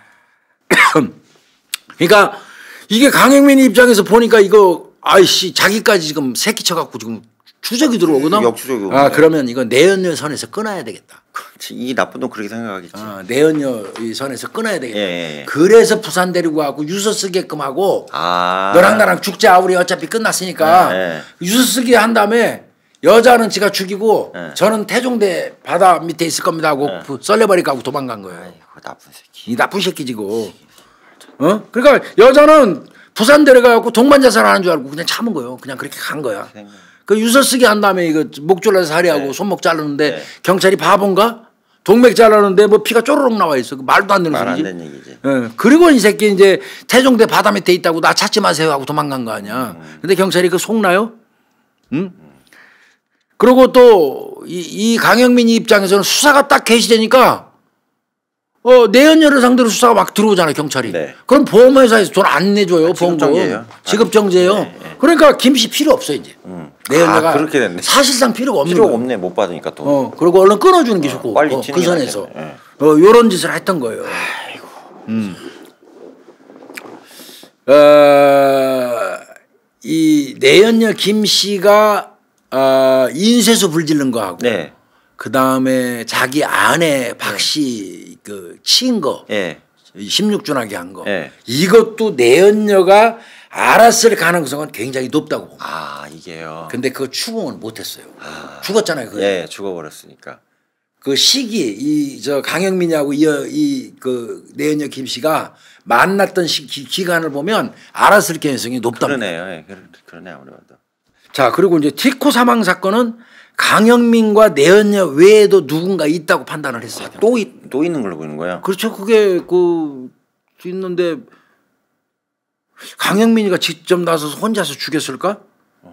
그러니까 이게 강영민이 입장에서 보니까 이거 아이씨 자기까지 지금 새끼 쳐갖고 지금 추적이 들어오거든. 역추적이 오네. 그러면 이거 내연녀 선에서 끊어야 되겠다. 그렇지. 이 나쁜 놈 그렇게 생각하겠지. 내연녀 이 선에서 끊어야 되겠다. 예. 그래서 부산 데리고 가고 유서 쓰게끔 하고 아. 너랑 나랑 죽자. 우리 어차피 끝났으니까 예. 유서 쓰게 한 다음에 여자는 지가 죽이고 예. 저는 태종대 바다 밑에 있을 겁니다 하고 썰려버리고 하고 도망간 거예요. 아이고 나쁜 새끼. 이 나쁜 새끼지고. 그러니까 여자는 부산 데려가고 동반자살 하는 줄 알고 그냥 참은 거예요. 그냥 그렇게 간 거야. 그 유서 쓰게 한 다음에 이거 목 졸라서 살해하고 네. 손목 자르는데 네. 경찰이 바본가? 동맥 자르는데 뭐 피가 쪼르륵 나와 있어. 그 말도 안 되는 말 안 소리지. 되는 얘기지. 그리고 이 새끼 이제 태종대 바다 밑에 있다고 나 찾지 마세요 하고 도망간 거 아니야. 근데 경찰이 그 속나요? 응? 그리고 또 이 강영민이 입장에서는 수사가 딱 개시되니까 내연녀를 상대로 수사가 막 들어오잖아요, 경찰이. 네. 그럼 보험회사에서 돈 안 내줘요, 지급정지예요. 지급정지예요. 네. 그러니까 김씨 필요 없어, 이제. 내연녀가 그렇게 됐네. 사실상 필요가 없는 필요 거예요. 없네. 못 받으니까 또. 그리고 얼른 끊어주는 게 좋고, 빨리 그 튀는 게 선에서. 낫겠네. 요런 짓을 했던 거예요. 이 내연녀 김 씨가 인쇄소 불질른 거하고 네. 그 다음에 자기 아내 박 씨 그 치인 거, 예. 16준하게 한 거, 네. 이것도 내연녀가 알았을 가능성은 굉장히 높다고 봅니다. 이게요. 근데 그거 추궁을 못했어요. 죽었잖아요. 그거. 예, 죽어버렸으니까. 그 시기 강영민이하고 그 내연녀 김 씨가 만났던 기간을 보면 알았을 가능성이 높답니다. 그러네요. 예, 그러네 아무래도. 자, 그리고 이제 티코 사망 사건은 강영민과 내연녀 외에도 누군가 있다고 판단을 했어요. 또 있는 걸로 보이는 거예요. 그렇죠. 그게 있는데 강영민이가 직접 나서서 혼자서 죽였을까?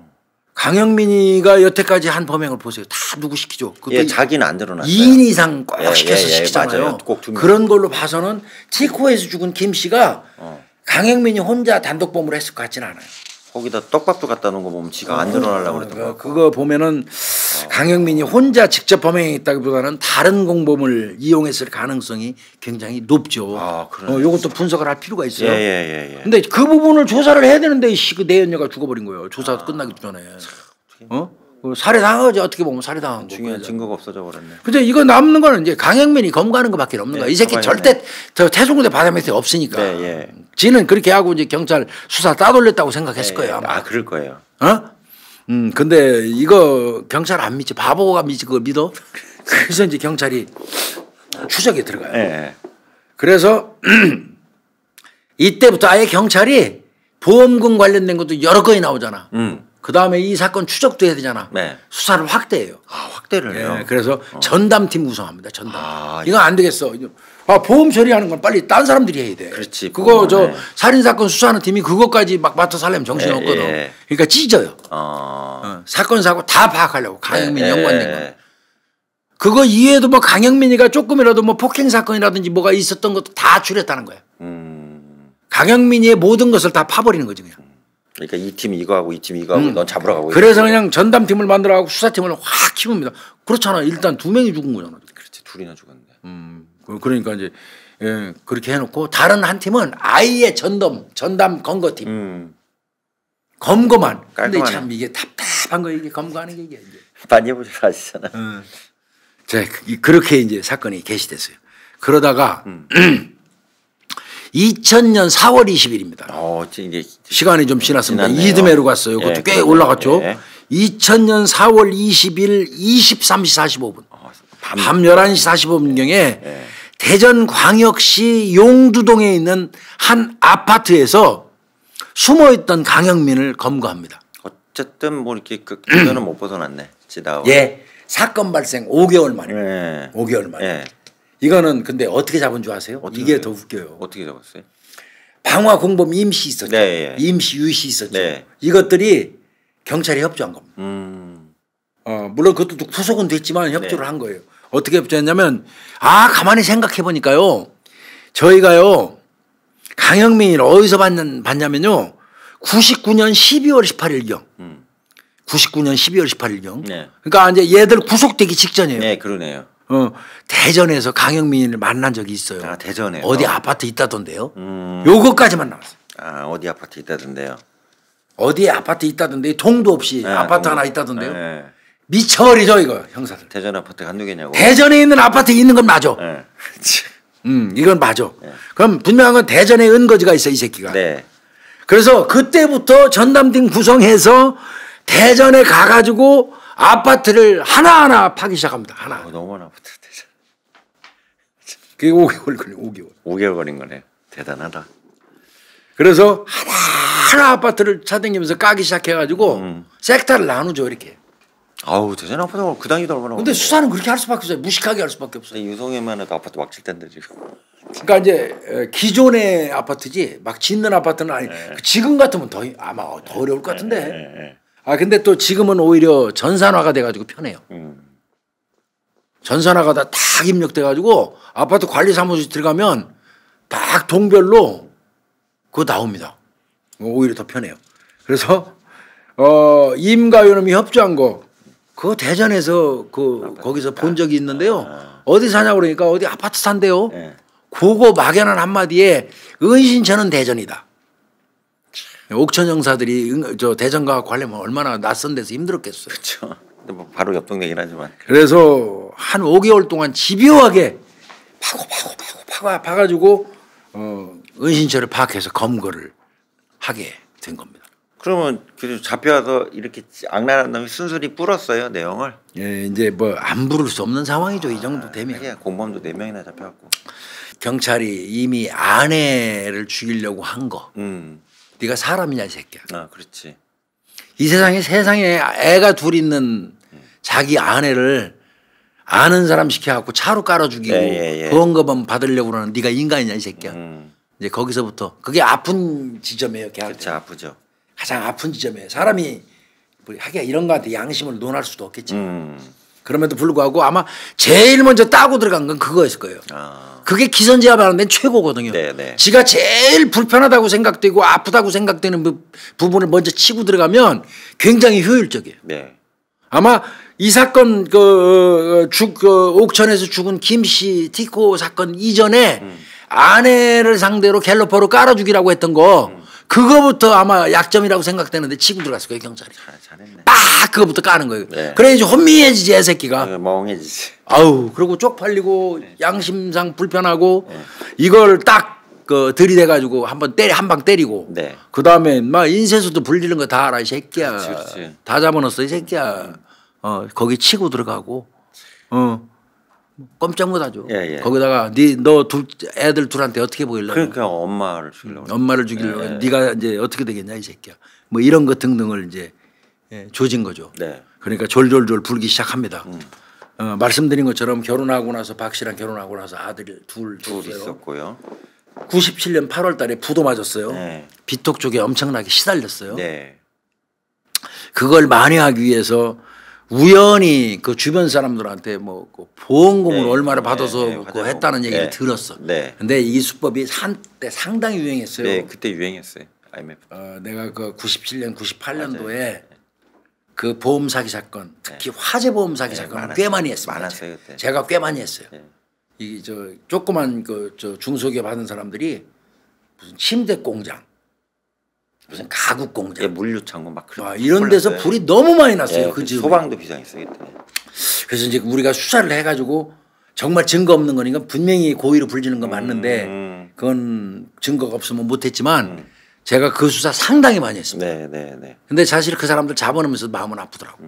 강영민이가 여태까지 한 범행을 보세요. 다 누구 시키죠. 예, 자기는 안 드러났어요. 2인 이상 꼭 시켜서 맞아요. 시키잖아요. 꼭 두 명. 그런 걸로 봐서는 티코에서 죽은 김 씨가 강영민이 혼자 단독범으로 했을 것 같지는 않아요. 거기다 떡밥도 갖다 놓은 거 보면 지가 안 드러나려고 그랬던 거. 그거 보면은 강영민이 혼자 직접 범행했다기보다는 다른 공범을 이용했을 가능성이 굉장히 높죠. 요것도 분석을 할 필요가 있어요. 예. 근데 그 부분을 조사를 해야 되는데 그 내연녀가 죽어버린 거예요. 조사 끝나기 전에. 살해 당하지 어떻게 보면 살해 당한 거. 중요한 증거가 없어져 버렸네. 근데 이거 남는 거는 이제 강영민이 검거하는 것밖에 없는 거야. 이 새끼 가만히 절대 저 태종대 바다 밑에 없으니까. 네. 지는 그렇게 하고 이제 경찰 수사 따돌렸다고 생각했을 거예요. 아마. 그럴 거예요. 근데 이거 경찰 안 믿지. 바보가 믿지. 그걸 믿어? 그래서 이제 경찰이 추적에 들어가요. 예. 그래서 이때부터 아예 경찰이 보험금 관련된 것도 여러 건이 나오잖아. 그 다음에 이 사건 추적도 해야 되잖아. 네. 수사를 확대해요. 아, 확대를 해요. 예, 그래서 전담팀 구성합니다. 전담. 이건 예. 안 되겠어. 보험 처리하는 건 빨리 딴 사람들이 해야 돼. 그렇지. 그거 저 네. 살인 사건 수사하는 팀이 그것까지 막 맡아서 하려면 정신이 예, 없거든. 예. 그러니까 찢어요. 사건 사고 다 파악하려고 강영민이 예, 연관된 예. 거. 그거 이외에도 뭐 강영민이가 조금이라도 뭐 폭행 사건이라든지 뭐가 있었던 것도 다 줄였다는 거야. 강영민이의 모든 것을 다 파버리는 거지 그냥. 그러니까 이 팀 이거 하고 이 팀 이거 하고 넌 잡으러 가고. 그래서 그냥 전담팀을 만들어가고 수사팀을 확 키웁니다. 그렇잖아. 일단 2명이 죽은 거잖아. 그렇지. 둘이나 죽었네. 그러니까 이제 예, 그렇게 해놓고 다른 한 팀은 아예 전담 검거팀. 검거만. 근데 깔끔하네. 참 이게 답답한 거 이게 검거하는 게 이게 이제. 많이 해보실 아시잖아. 자, 그렇게 이제 사건이 개시됐어요. 그러다가 2000년 4월 20일입니다. 이제 시간이 좀 지났습니다. 지났네요. 이듬해로 갔어요. 그것도 예, 꽤 그러네. 올라갔죠. 예. 2000년 4월 20일 23시 45분. 밤 11시 45분경에 대전광역시 용두동에 있는 한 아파트에서 숨어있던 강영민을 검거합니다. 어쨌든 뭐 이렇게 그 기간은 못 벗어났네. 지다. 예. 사건 발생 5개월 만에. 예. 5개월 만에. 예. 이거는 근데 어떻게 잡은 줄 아세요? 이게 더 웃겨요. 어떻게 잡았어요? 방화 공범 임시 있었죠. 네, 예. 임시 유시 있었죠. 네. 이것들이 경찰에 협조한 겁니다. 물론 그것도 후속은 됐지만 협조를 한 거예요. 어떻게 협조했냐면 가만히 생각해 보니까요. 저희가요. 강영민이를 어디서 봤냐면요. 99년 12월 18일경. 99년 12월 18일경. 네. 그러니까 이제 얘들 구속되기 직전이에요. 네, 그러네요. 대전에서 강영민을 만난 적이 있어요. 대전에 어디 아파트 있다던데요. 요거까지만 나왔어요. 어디 아파트 있다던데요. 어디에 아파트 있다던데 통도 없이 아파트 하나 있다던데요. 네. 미쳐버리죠 이거 형사들. 대전 아파트 한두 개냐고. 대전에 있는 아파트에 있는 건 맞아. 네. 이건 맞아. 그럼 분명한 건 대전에 은거지가 있어 이 새끼가. 네. 그래서 그때부터 전담팀 구성해서 대전에 가가지고 아파트를 하나하나 파기 시작합니다. 하나. 너무 많은 아파트 대전. 그게 5개월 걸려 5개월. 5개월 걸린 거네. 대단하다. 그래서 하나하나 아파트를 차댕기면서 까기 시작해가지고 섹터를 나누죠 이렇게. 아우 대전 아파트가 그 당시도 얼마나. 근데 수사는 그렇게 할 수밖에 없어요. 무식하게 할 수밖에 없어요. 유성에만 해도 아파트 막 칠 텐데 지금. 그러니까 이제 기존의 아파트지 막 짓는 아파트는 아니. 지금 같으면 아마 더 어려울 것 같은데. 근데 또 지금은 오히려 전산화가 돼가지고 편해요. 전산화가 다 입력돼가지고 아파트 관리사무소에 들어가면 딱 동별로 그거 나옵니다. 오히려 더 편해요. 그래서 임가요놈이 협조한 거 그거 대전에서 거기서 본 적이 있는데요. 어디 사냐고 그러니까 어디 아파트 산대요. 그거 막연한 한마디에 은신처는 대전이다. 옥천 형사들이 저 대전과 관련하면 얼마나 낯선 데서 힘들었겠어요. 그렇죠. 근데 뭐 바로 옆 동네긴 하지만. 그래서 한 5개월 동안 집요하게 파가지고 은신처를 파악해서 검거를 하게 된 겁니다. 그러면 그 잡혀서 이렇게 악랄한 놈이 순순히 뿌렸어요 내용을. 예, 이제 뭐 안 부를 수 없는 상황이죠. 이 정도 되면. 공범도 4명이나 잡혀갖고. 경찰이 이미 아내를 죽이려고 한 거. 네가 사람이냐 이 새끼야. 그렇지. 이 세상에 애가 둘 있는 자기 아내를 아는 사람 시켜갖고 차로 깔아 죽이고 보험금만 받으려고 그러는 네가 인간이냐 이 새끼야. 이제 거기서부터 그게 아픈 지점이에요. 그렇지 아프죠. 가장 아픈 지점이에요. 사람이 하기야 이런 거한테 양심을 논할 수도 없겠지. 그럼에도 불구하고 아마 제일 먼저 따고 들어간 건 그거였을 거예요. 그게 기선제압하는 데는 최고거든요. 네네. 지가 제일 불편하다고 생각되고 아프다고 생각되는 부분을 먼저 치고 들어가면 굉장히 효율적이에요. 네. 아마 이 사건 옥천에서 죽은 김씨 티코 사건 이전에 아내를 상대로 갤러퍼로 깔아 죽이라고 했던 거 그거부터 아마 약점이라고 생각되는데 치고 들어갔을 거예요 경찰이. 잘했네. 빡 그거부터 까는 거예요. 네. 그래 이제 혼미해지지 애 새끼가. 멍해지지. 아우 그리고 쪽팔리고 양심상 불편하고 이걸 딱 그 들이대가지고 한번 한 방 때리고 네. 그 다음에 막 인쇄소도 불리는 거 다 알아 이 새끼야. 그렇지. 다 잡아놨어 이 새끼야. 거기 치고 들어가고 꼼짝 못하죠. 예, 예. 거기다가 너 애들 둘한테 어떻게 보이려고? 그러니까 엄마를 죽이려고. 엄마를 죽이려고. 예. 네가 이제 어떻게 되겠냐 이 새끼야. 뭐 이런 것 등등을 이제 조진 거죠. 네. 그러니까 졸졸졸 불기 시작합니다. 말씀드린 것처럼 결혼하고 나서 박 씨랑 결혼하고 나서 아들이 둘 있었고요. 97년 8월 달에 부도 맞았어요. 네. 비톡 쪽에 엄청나게 시달렸어요. 네. 그걸 만회하기 위해서 우연히 그 주변 사람들한테 뭐 보험금을 네. 얼마나 받아서 네. 그 했다는 얘기를 네. 들었어. 네. 근데 이 수법이 한때 상당히 유행했어요. 네, 그때 유행했어요. IMF. 내가 그 97년, 98년도에 그 보험 사기 사건, 특히 화재 보험 사기 사건을 꽤 많이 했습니다. 많았어요, 그때. 제가 꽤 많이 했어요. 네. 이 저 조그만 그 저 중소기업 하는 사람들이 무슨 침대 공장, 무슨 가구 공장, 예, 물류창고 막 그런 이런 데서 불이 너무 많이 났어요. 예, 그 즈음에. 소방도 비상했어요 그때. 그래서 이제 우리가 수사를 해가지고 정말 증거 없는 거니까 분명히 고의로 불지는 건 맞는데 그건 증거가 없으면 못했지만 제가 그 수사 상당히 많이 했습니다. 네, 네, 네. 근데 사실 그 사람들 잡아놓으면서 마음은 아프더라고.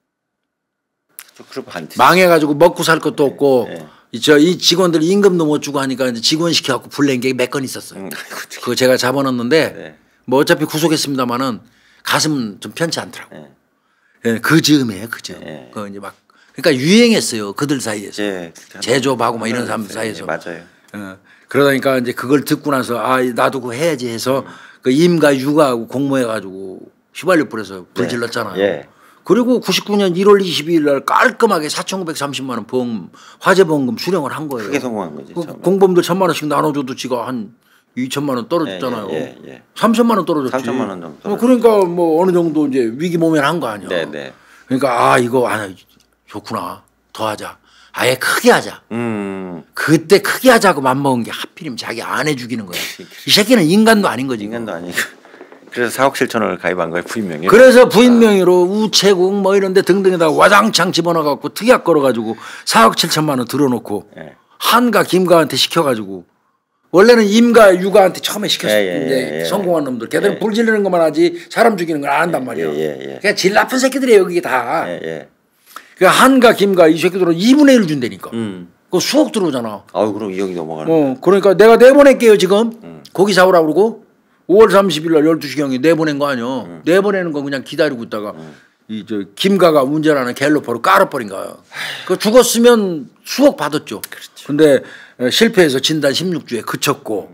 그럼 안 망해가지고 먹고 살 것도 없고 네. 이 직원들 임금도 못 주고 하니까 이제 직원 시켜갖고 불낸 게 몇 건 있었어요. 그거 제가 잡아놨는데 네. 뭐 어차피 구속했습니다마는 가슴은 좀 편치 않더라고. 네. 예, 그 즈음에 그 즈음. 네. 그 이제 막 그러니까 유행했어요. 그들 사이에서. 예, 제조업하고 막 이런 사람들 사이에서. 네, 맞아요. 그러다니까 이제 그걸 듣고 나서 나도 그거 해야지 해서 그 임가 육아하고 공모해가지고 휘발유 뿌려서 불질렀잖아요. 예. 그리고 99년 1월 22일 날 깔끔하게 4,930만 원 보험 화재 보험금 수령을 한 거예요. 크게 성공한 거지. 그 공범들 1,000만 원씩 나눠줘도 지가 한 2천만 원 떨어졌잖아요. 예. 3천만 원 떨어졌지. 3천만 원 정도 떨어졌지. 그러니까 뭐 어느 정도 이제 위기 모면한 거 아니야. 네, 네. 그러니까 이거 좋구나. 더 하자. 아예 크게 하자. 그때 크게 하자고 맘먹은 게 하필이면 자기 아내 죽이는 거야. 이 새끼는 인간도 아닌 거지. 인간도 아니고. 그래서 4억 7천을 가입한 거예요 부인 명의로. 그래서 부인 명의로 우체국 뭐 이런 데 등등에다가 와장창 집어넣어갖고 특약 걸어가지고 4억 7천만 원 들어놓고 예. 한가 김가한테 시켜가지고 원래는 임가 유가한테 처음에 시켰었는데 예. 성공한 놈들 걔들은 불 지르는 것만 하지 사람 죽이는 건 안 한단 말이야. 그러니까 질 나쁜 새끼들이에요 여기 다. 그러니까 한가 김가 이 새끼들은 2분의 1 준다니까. 그 수억 들어오잖아. 그럼 2억이 넘어가는. 그러니까 내가 내보낼게요 지금. 고기 사오라고 그러고 5월 30일 날 12시경에 내보낸 거 아니야. 내보내는 거 그냥 기다리고 있다가 이 저 김가가 운전하는 갤로퍼로 깔아버린 거야. 그 죽었으면 수억 받았죠. 근데 실패해서 진단 16주에 그쳤고.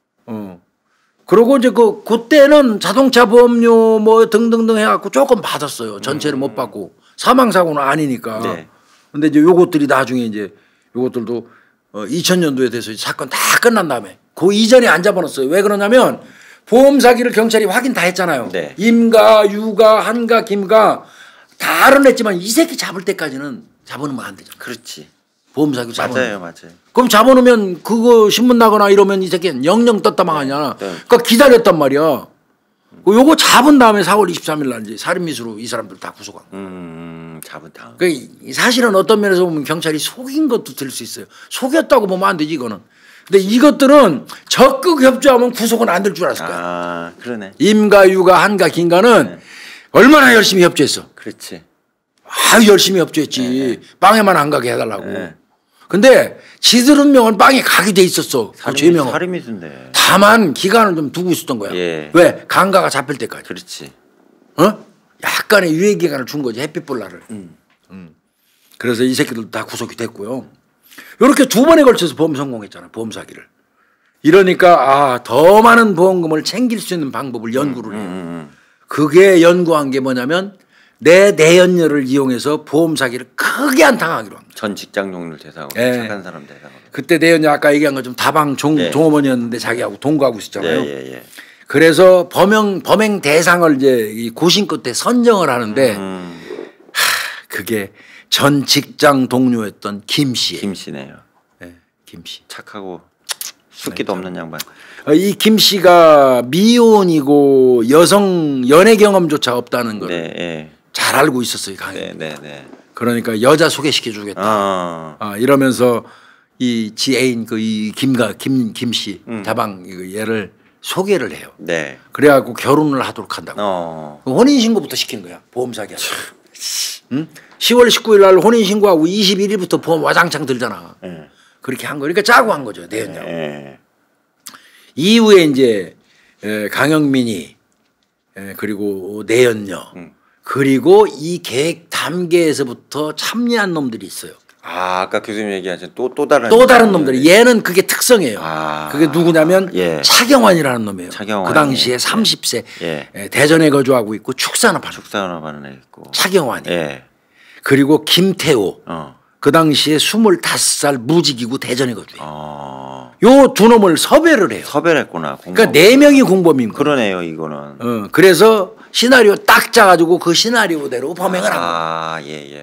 그리고 이제 그때는 자동차 보험료 뭐 등등등 해갖고 조금 받았어요. 전체를 못 받고 사망 사고는 아니니까. 네. 근데 이제 요것들이 나중에 이제 요것들도 2000년도에 돼서 사건 다 끝난 다음에 그 이전에 안 잡아놨어요. 왜 그러냐면 보험 사기를 경찰이 확인 다 했잖아요. 네. 임가, 유가, 한가, 김가 다 알아냈지만 이 새끼 잡을 때까지는 잡아놓으면 안 되죠. 그렇지. 보험 사기 잡아놓으면. 맞아요. 그럼 잡아놓으면 그거 신문 나거나 이러면 이 새끼는 영영 떴다 망하냐. 네. 그러니까 기다렸단 말이야. 요거 잡은 다음에 4월 23일 날 이제 살인미수로 이 사람들 다 구속한 거야. 잡은 다음. 그러니까 사실은 어떤 면에서 보면 경찰이 속인 것도 들 수 있어요. 속였다고 보면 안 되지 이거는. 근데 이것들은 적극 협조하면 구속은 안 될 줄 알았을 거야. 그러네. 임가, 유가, 한가, 김가는 얼마나 열심히 협조했어. 그렇지. 열심히 협조했지. 빵에만 안 가게 해달라고. 근데 지들 운명은 빵에 가게 돼 있었어. 그 죄명은. 살인미수인데. 다만 기간을 좀 두고 있었던 거야. 예. 왜? 강가가 잡힐 때까지. 그렇지. 약간의 유예 기간을 준 거지. 햇빛 볼 날을. 그래서 이 새끼들도 다 구속이 됐고요. 이렇게 2번에 걸쳐서 보험 성공했잖아요. 보험 사기를. 이러니까 더 많은 보험금을 챙길 수 있는 방법을 연구를 해요. 그게 연구한 게 뭐냐면 내 내연녀를 이용해서 보험 사기를 크게 안 당하기로 합니다. 전 직장 용을 대상으로 착한 사람 대상으로. 그때 내연녀 아까 얘기한 거 좀 다방 종업원이었는데 자기하고 동거하고 있었잖아요. 그래서 범행 대상을 이제 이 고심 끝에 선정을 하는데 그게 전 직장 동료였던 김 씨예요. 김 씨네요. 네, 김 씨. 착하고 숫기도 없는 양반. 이 김 씨가 미혼이고 연애 경험조차 없다는 걸 잘 알고 있었어요. 강의. 네. 그러니까 여자 소개시켜 주겠다. 이러면서 이 지애인 그 이 김씨 다방 얘를 소개를 해요. 네. 그래갖고 결혼을 하도록 한다고. 혼인 신고부터 시킨 거야. 보험사기한테. 응? 10월 19일 날 혼인 신고하고 21일부터 보험 와장창 들잖아. 그렇게 한 거. 그러니까 짜고 한 거죠. 내연녀. 이후에 이제 강영민이 그리고 내연녀 그리고 이 계획 단계에서부터 참여한 놈들이 있어요. 아까 교수님 얘기하신 또 다른 놈들이 얘는 그게 특성이에요. 그게 누구냐면 차경환이라는 놈이에요. 그 당시에 30세 대전에 거주하고 있고 축산업하는 애 있고 차경환이 그리고 김태호 그 당시에 25살 무직이고 대전에 거주해요. 요 두 놈을 섭외를 해요. 섭외를 했구나. 그러니까 4명이 공범인 거예요. 그러네요, 이거는. 그래서 시나리오 딱 짜가지고 그 시나리오대로 범행을 한 거예요.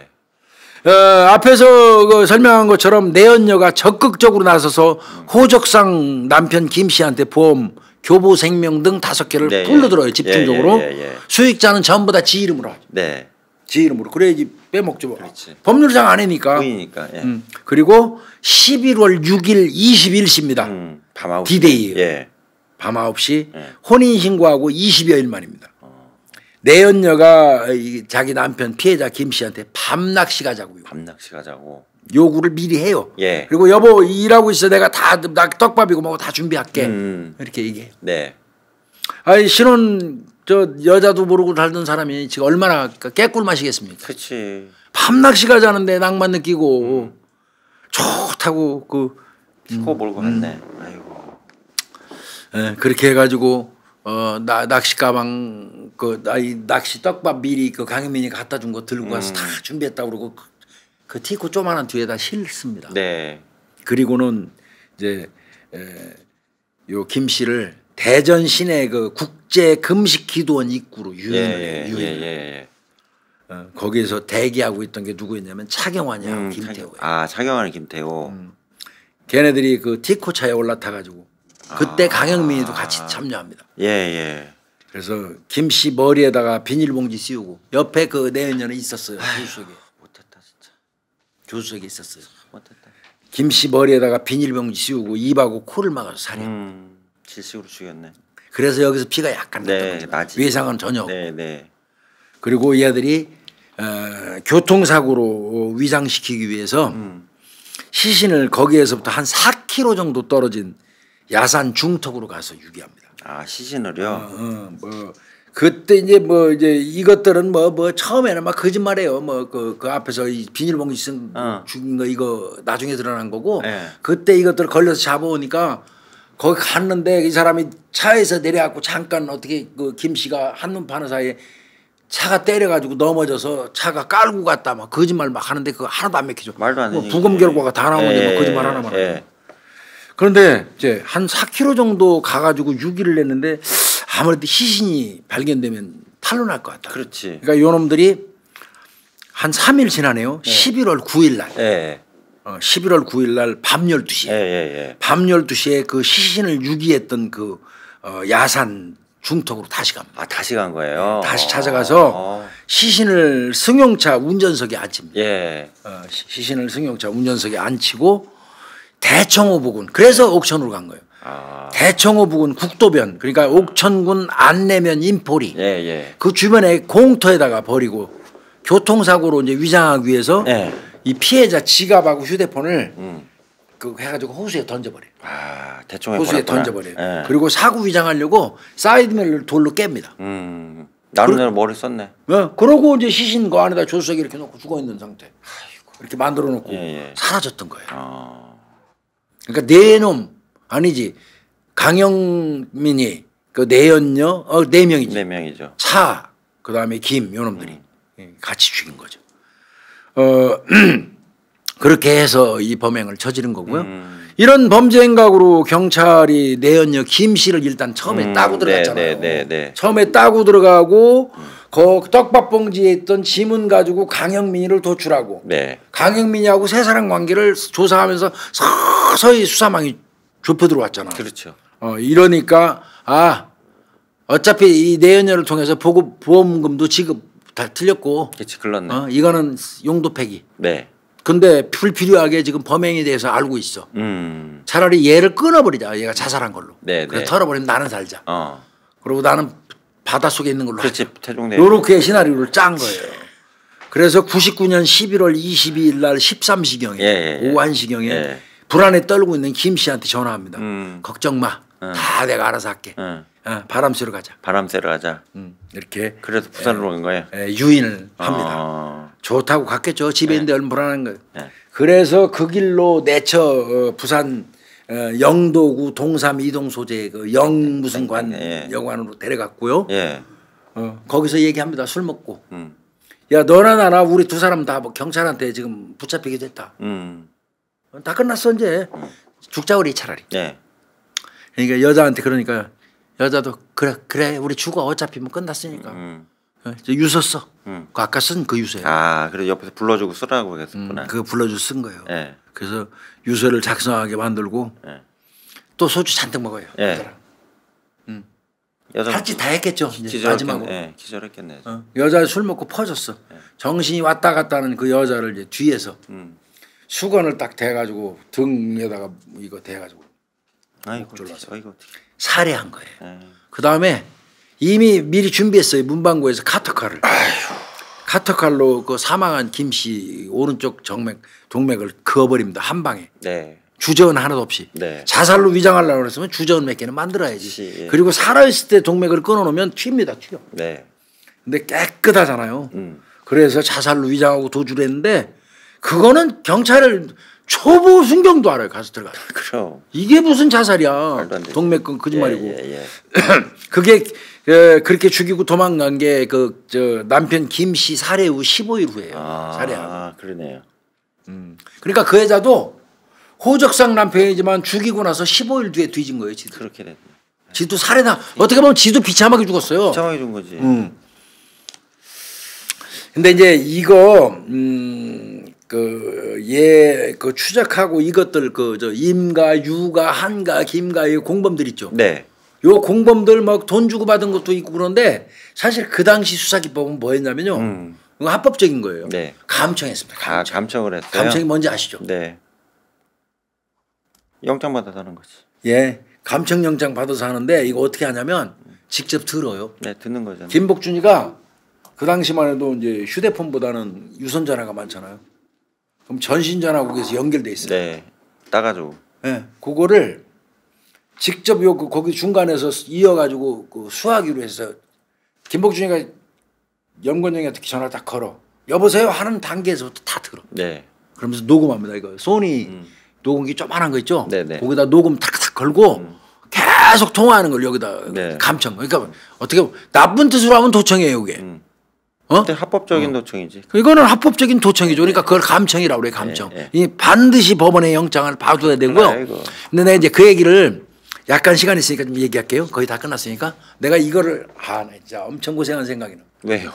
앞에서 그 설명한 것처럼 내연녀가 적극적으로 나서서 호적상 남편 김 씨한테 보험, 교보생명 등 5개를 불러들어요. 집중적으로. 수익자는 전부 다 지 이름으로 하죠. 지 이름으로. 그래야지 빼먹죠. 뭐. 법률상 아니니까. 보이니까. 그리고 11월 6일 21시입니다. 밤 9시. 디데이예요. 밤 9시. 혼인신고하고 20여일 만입니다. 내연녀가 자기 남편 피해자 김 씨한테 밤낚시 가자고요. 밤낚시 가자고. 요구를 미리 해요. 그리고 여보 일하고 있어 내가 다 떡밥이고 뭐고 다 준비할게. 이렇게 얘기해요. 아니 신혼 저 여자도 모르고 살던 사람이 지금 얼마나 깨꿀 마시겠습니까? 그렇지. 밤낚시 가자는데 낭만 느끼고 좋다고 그 코 몰고 갔네. 아이고. 그렇게 해가지고 낚시 가방 낚시 떡밥 미리 그 강현민이 갖다 준 거 들고 가서 다 준비했다고 그러고 그 티코 조만한 뒤에다 실습니다. 그리고는 이제 요 김 씨를 대전 시내 그 국제 금식 기도원 입구로 유인해요. 거기에서 대기하고 있던 게 누구였냐면 차경환이하고 김태호예요. 차경환이 김태호. 걔네들이 그 티코 차에 올라타가지고 그때 강영민이도 같이 참여합니다. 그래서 김 씨 머리에다가 비닐봉지 씌우고 옆에 그 내연녀는 있었어요. 조수석에. 못했다 진짜. 조수석에 있었어요. 못했다. 김 씨 머리에다가 비닐봉지 씌우고 입하고 코를 막아서 살해. 질식으로 죽였네. 그래서 여기서 피가 약간 났던 거죠. 외상은 전혀 없고. 그리고 얘들이 교통사고로 위장시키기 위해서 시신을 거기에서부터 한 4km 정도 떨어진 야산 중턱으로 가서 유기합니다. 시신을요? 그때 이제 이것들은 처음에는 막 거짓말해요. 그 앞에서 이 비닐봉지 쓴 죽인 거 이거 나중에 드러난 거고 그때 이것들 걸려서 잡아오니까 거기 갔는데 이 사람이 차에서 내려갖고 잠깐 어떻게 그 김 씨가 한눈 파는 사이에 차가 때려가지고 넘어져서 차가 깔고 갔다 막 거짓말 막 하는데 그거 하나도 안 맥히죠. 말도 안 되지. 부검 결과가 다 나오는데 거짓말 하나만 하고. 그런데 이제 한 4km 정도 가가지고 유기를 냈는데 아무래도 시신이 발견되면 탄로날 것 같다. 그렇지. 그러니까 요 놈들이 한 3일 지나네요. 11월 9일 날. 11월 9일 날 밤 12시에. 밤 12시에 그 시신을 유기했던 그 야산 중턱으로 다시 갑니다. 다시 간 거예요? 다시 찾아가서 시신을 승용차 운전석에 앉힙니다. 시신을 승용차 운전석에 앉히고 대청호 부근 그래서 옥천으로 간 거예요. 대청호 부근 국도변 그러니까 옥천군 안내면 인포리 그 주변에 공터에다가 버리고 교통사고로 이제 위장하기 위해서 이 피해자 지갑하고 휴대폰을 그 해가지고 호수에 던져버려요. 대충 호수에 던져버려요. 그리고 사고 위장하려고 사이드밀러를 돌로 깹니다. 나름대로 머리 썼네. 그러고 이제 시신 그 안에다 조수석에 이렇게 놓고 죽어 있는 상태. 이렇게 만들어 놓고 사라졌던 거예요. 그러니까 네 놈 아니지 강영민이 그 내연녀 4명이지. 4명이죠. 차 그다음에 김 요놈들이 같이 죽인 거죠. 그렇게 해서 이 범행을 저지른 거고요. 이런 범죄 행각으로 경찰이 내연녀 김 씨를 일단 처음에 따고 들어갔잖아요. 처음에 따고 들어가고 그 떡밥 봉지에 있던 지문 가지고 강영민이를 도출하고 강영민이하고 세 사람 관계를 조사하면서 서서히 수사망이 좁혀 들어왔잖아. 그렇죠. 이러니까 어차피 이 내연녀를 통해서 보험금도 지급 다 틀렸고 그치, 글렀네. 이거는 용도 폐기. 근데 불필요하게 지금 범행에 대해서 알고 있어. 차라리 얘를 끊어버리자. 얘가 자살한 걸로. 네, 그래서 네. 털어버리면 나는 살자. 그리고 나는 바닷속에 있는 걸로 그렇지. 하자. 태종대. 요렇게 시나리오를 짠 거예요. 그래서 99년 11월 22일 날 13시경에 예. 오후 1시경에 예. 불안에 떨고 있는 김 씨한테 전화합니다. 걱정 마. 다 내가 알아서 할게. 바람 쐬러 가자. 바람 쐬러 가자. 이렇게 그래서 부산으로 온 거예요. 유인을 합니다. 좋다고 갔겠죠. 집에 있는데 얼마나 불안한 거예요. 네. 그래서 그 길로 내쳐 부산 영도구 동삼 이동 소재 그 영 무슨 관 여관으로 데려갔고요. 예. 거기서 얘기합니다. 술 먹고. 야 너나 나나 우리 두 사람 다 뭐 경찰한테 지금 붙잡히게 됐다. 다 끝났어 이제. 죽자 우리 차라리. 네. 그러니까 여자한테 그러니까 여자도 그래 우리 죽어 어차피 뭐 끝났으니까. 유서 써. 그 아까 쓴 그 유서예요. 아 그래 옆에서 불러주고 쓰라고 그랬구나. 그거 불러줘 쓴 거예요. 네. 그래서 유서를 작성하게 만들고 또 소주 잔뜩 먹어요. 여자 할 짓 다 했겠죠. 이제 마지막으로. 기절했겠네. 여자 술 먹고 퍼졌어. 정신이 왔다 갔다 하는 그 여자를 이제 뒤에서 수건을 딱 대가지고 등에다가 이거 대가지고 아이고 어떻게. 살해한 거예요. 그 다음에 이미 미리 준비했어요. 문방구에서 카터칼을. 카터칼로 그 사망한 김 씨 오른쪽 동맥을 그어버립니다. 한 방에. 네. 주저은 하나도 없이. 네. 자살로 위장하려고 그랬으면 주저은 몇 개는 만들어야지. 예. 그리고 살아있을 때 동맥을 끊어놓으면 튑니다. 튀어. 네. 근데 깨끗하잖아요. 그래서 자살로 위장하고 도주를 했는데 그거는 경찰을 초보 순경도 알아요. 가서 들어가. 그럼. 이게 무슨 자살이야. 동맥 끊 거짓말이고. 그게 그렇게 죽이고 도망간 게 저 남편 김 씨 살해 후 15일 후예요. 살해하고. 그러네요. 그러니까 그 여자도 호적상 남편이지만 죽이고 나서 15일 뒤에 뒤진 거예요. 지도. 그렇게 됐네. 지도 살해나 어떻게 보면 지도 비참하게 죽었어요. 비참하게 준 거지. 근데 이제 이거 그 추적하고 이것들 저 임가, 유가, 한가, 김가 이 공범들 있죠. 네. 요 공범들 막 돈 주고 받은 것도 있고 그런데 사실 그 당시 수사기법은 뭐였냐면요. 이거 합법적인 거예요. 네. 감청했습니다. 감청. 감청을 했어요. 감청이 뭔지 아시죠? 네. 영장 받아서 하는 거지. 예. 감청 영장 받아서 하는데 이거 어떻게 하냐면 직접 들어요. 네, 듣는 거잖아요. 김복준이가 그 당시만 해도 이제 휴대폰보다는 유선 전화가 많잖아요. 그럼 전신 전화국에서 연결돼 있어요. 네. 따가지고. 네. 그거를 직접 거기 중간에서 이어가지고 그 수화기로 해서 김복준이가 염건영한테 특히 전화 딱 걸어. 여보세요 하는 단계에서부터 다 들어. 네. 그러면서 녹음합니다. 이거 소니 녹음기 조그만한 거 있죠. 네네. 거기다 녹음 탁탁 걸고 계속 통화하는 걸 여기다 네. 감청. 그러니까 어떻게 나쁜 뜻으로 하면 도청이에요 이게. 근데 합법적인 도청이지. 이거는 합법적인 도청이죠. 그러니까 그걸 감청이라고 그래 감청. 이 반드시 법원의 영장을 봐줘야 되고요. 아이고. 근데 내가 이제 그 얘기를 약간 시간 있으니까 좀 얘기할게요. 거의 다 끝났으니까 내가 이거를 나 진짜 엄청 고생한 생각이 나. 왜요?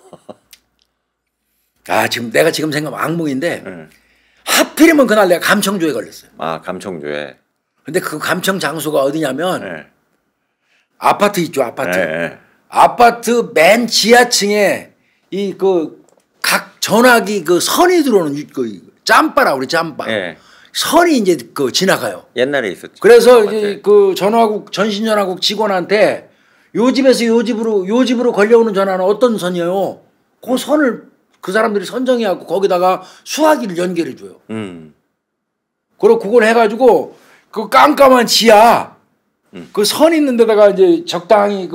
지금 내가 지금 생각하면 악몽인데 하필이면 그날 내가 감청조에 걸렸어요. 감청조에. 근데 그 감청 장소가 어디냐면 네. 아파트 있죠 아파트. 네. 아파트 맨 지하층에 이 각 전화기 그 선이 들어오는 그 짬바라고 그래 짬바. 네. 선이 이제 지나가요. 옛날에 있었지. 그래서 이제 그 전화국 전신전화국 직원한테 요 집에서 요 집으로 걸려오는 전화는 어떤 선이에요? 그 선을 그 사람들이 선정해갖고 거기다가 수화기를 연결해 줘요. 그리고 그걸 해가지고 그 깜깜한 지하 그 선 있는 데다가 이제 적당히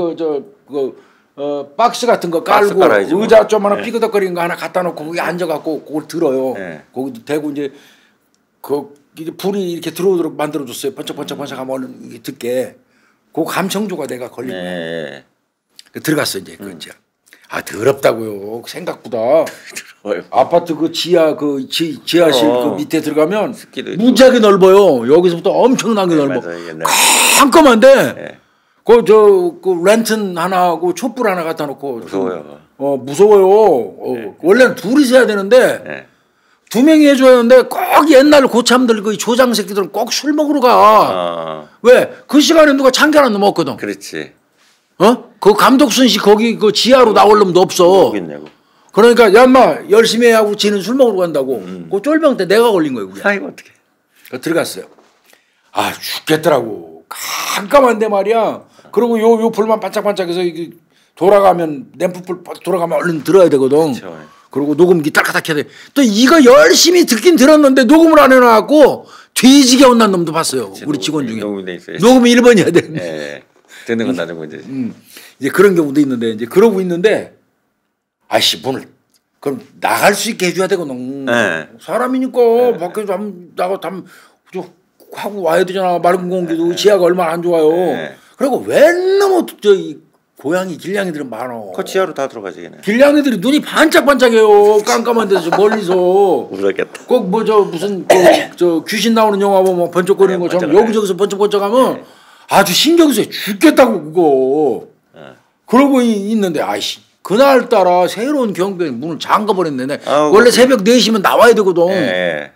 박스 같은 거 깔고 깔아야지, 의자 좀 하나 삐그덕거리는 거 하나 갖다 놓고 거기 앉아갖고 그걸 들어요. 거기도 대고 이제 이제 불이 이렇게 들어오도록 만들어줬어요. 번쩍번쩍 하면 듣게. 그 감청조가 내가 걸린 거예요. 들어갔어 이제 그 이제. 더럽다고요. 생각보다. 아파트 그 지하실 그 밑에 들어가면 무지하게 넓어요. 여기서부터 엄청나게 넓어. 깜깜한데 그 랜턴 하나하고 촛불 하나 갖다 놓고 무서워요. 무서워요. 원래는 둘이서 해야 되는데 두 명이 해줘야 하는데 꼭 옛날 고참들 그 조장 새끼들은 꼭 술 먹으러 가. 왜? 그 시간에 누가 참견 안 놈 없거든. 그렇지. 그 감독순 씨 거기 그 지하로 나올 놈도 없어. 그러니까 야 인마 열심히 해 하고 지는 술 먹으러 간다고. 그 쫄병 때 내가 걸린 거예요. 그게. 아이고 어떻게? 들어갔어요. 아 죽겠더라고. 깜깜한데 말이야. 그리고 요 불만 반짝반짝해서 이게 돌아가면 램프불 돌아가면 얼른 들어야 되거든. 그쵸. 그리고 녹음기 딱딱 해야 돼. 또 이거 열심히 듣긴 들었는데 녹음을 안 해놔갖고 뒤지게 혼난 놈도 봤어요. 우리 직원 중에. 녹음이 1번이어야 되는데. 예. 듣는 건 나중 문제지. 이제 그런 경우도 있는데 이제 그러고 있는데 아이씨 문을 그럼 나갈 수 있게 해줘야 되거든. 네. 사람이니까 밖에서 나가 하고 와야 되잖아. 맑은 공기도 지하가 얼마나 안 좋아요. 그리고 웬 놈의 저이 고양이 길냥이들은 많어. 그 지하로 다 들어가지 걔네. 길냥이들이 눈이 반짝반짝해요. 깜깜한 데서 멀리서. 울었겠다. 꼭 뭐 저 무슨 저 귀신 나오는 영화 보면 번쩍거리는 것처럼 여기저기서 번쩍번쩍하면 아주 신경 쓰여 죽겠다고 그거. 그러고 있는데 아이씨 그날따라 새로운 경비원이 문을 잠가버렸네. 원래 새벽 4시면 나와야 되거든.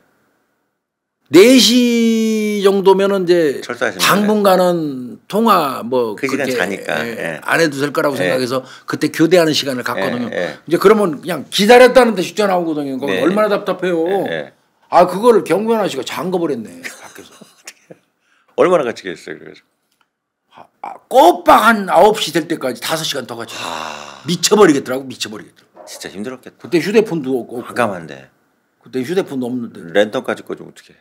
4시 정도면은 이제 당분간은 통화 뭐 그 시간 자니까 안 해도 될 거라고 생각해서 그때 교대하는 시간을 갖거든요. 이제 그러면 그냥 기다렸다는 데 숫자 나오거든요. 거기 얼마나 답답해요. 아 그거를 경비원 아저씨가 잠가버렸네 밖에서. 얼마나 같이 계셨어요 그래서? 꼬박 한 9시 될 때까지 5시간 더 같이 미쳐버리겠더라고. 진짜 힘들었겠다. 그때 휴대폰도 없고 깜깜한데. 그때 휴대폰도 없는데 랜턴까지 꺼주면 어떡해.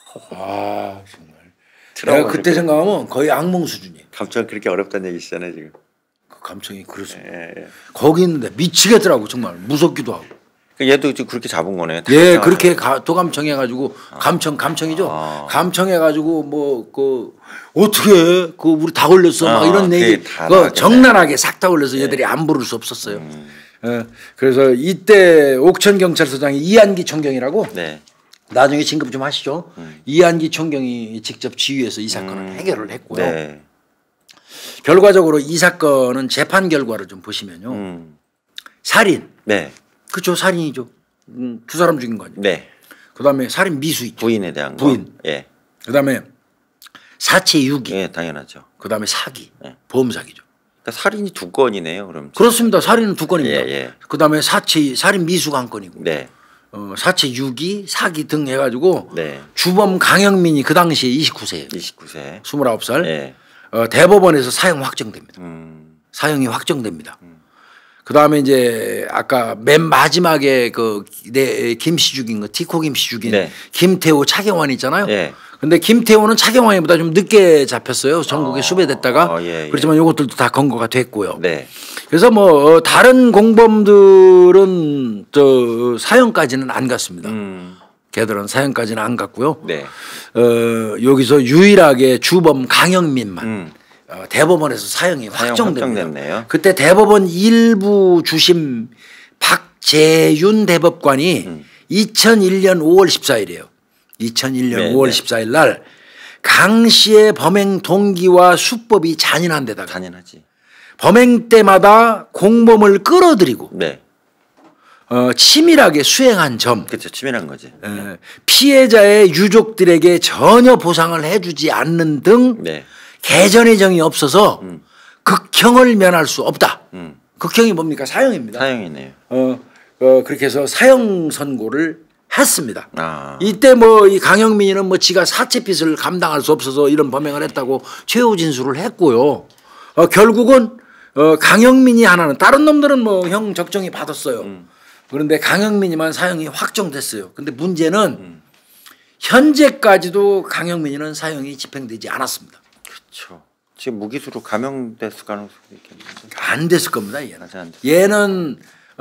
아 정말 내가 그때 생각하면 거의 악몽 수준이에요. 감청 그렇게 어렵다는 얘기시잖아요 지금. 그 감청이 그렇습니다. 거기 있는데 미치겠더라고 정말. 무섭기도 하고. 얘도 지금 그렇게 잡은 거네. 예, 그렇게 도감청해가지고 감청이죠. 감청해가지고 뭐 그 어떻게 그 우리 다 걸렸어 막 이런 얘기 그 정난하게 싹 다 걸려서 얘들이 안 부를 수 없었어요. 그래서 이때 옥천 경찰서장이 이한기 총경이라고 나중에 진급 좀 하시죠. 이한기 총경이 직접 지휘해서 이 사건을 해결을 했고요. 결과적으로 이 사건은 재판 결과를 좀 보시면요. 살인. 그렇죠. 살인이죠. 두 사람 죽인 거 아니에요. 그다음에 살인 미수 있죠. 부인에 대한 부인. 거. 그다음에 사체 유기. 당연하죠. 그다음에 사기. 보험 사기죠. 그러니까 살인이 2건이네요. 그럼. 그렇습니다. 살인은 2건입니다. 그다음에 살인 미수가 1건이고. 사체 유기, 사기 등 해가지고 주범 강영민이 그 당시에 29세예요. 29살. 대법원에서 사형 확정됩니다. 사형이 확정됩니다. 그다음에 이제 아까 맨 마지막에 그 김씨 죽인 거 티코 김씨 죽인 김태호 차경환 있잖아요. 근데 김태호는 차경환보다 좀 늦게 잡혔어요. 전국에 수배됐다가. 그렇지만 이것들도 다 검거가 됐고요. 그래서 뭐 다른 공범들은 저 사형까지는 안 갔습니다. 걔들은 사형까지는 안 갔고요. 여기서 유일하게 주범 강영민만 대법원에서 사형이 확정됩니다. 그때 대법원 일부 주심 박재윤 대법관이 2001년 5월 14일이에요. 2001년 5월 14일 날 강 씨의 범행 동기와 수법이 잔인한 데다가 범행 때마다 공범을 끌어들이고 치밀하게 수행한 점. 그렇죠. 치밀한 거지. 피해자의 유족들에게 전혀 보상을 해주지 않는 등 개전의 정이 없어서 극형을 면할 수 없다. 극형이 뭡니까? 사형입니다. 사형이네요. 그렇게 해서 사형 선고를 했습니다. 이때 뭐 이 강영민이는 뭐 지가 사채빚을 감당할 수 없어서 이런 범행을 했다고 최후 진술을 했고요. 결국은 강영민이 하나는 다른 놈들은 뭐 형 적정히 받았어요. 그런데 강영민이만 사형이 확정됐어요. 근데 문제는 현재까지도 강영민이는 사형이 집행되지 않았습니다. 그렇죠. 지금 무기수로 감형됐을 가능성도 있겠네요. 안 됐을 겁니다. 얘는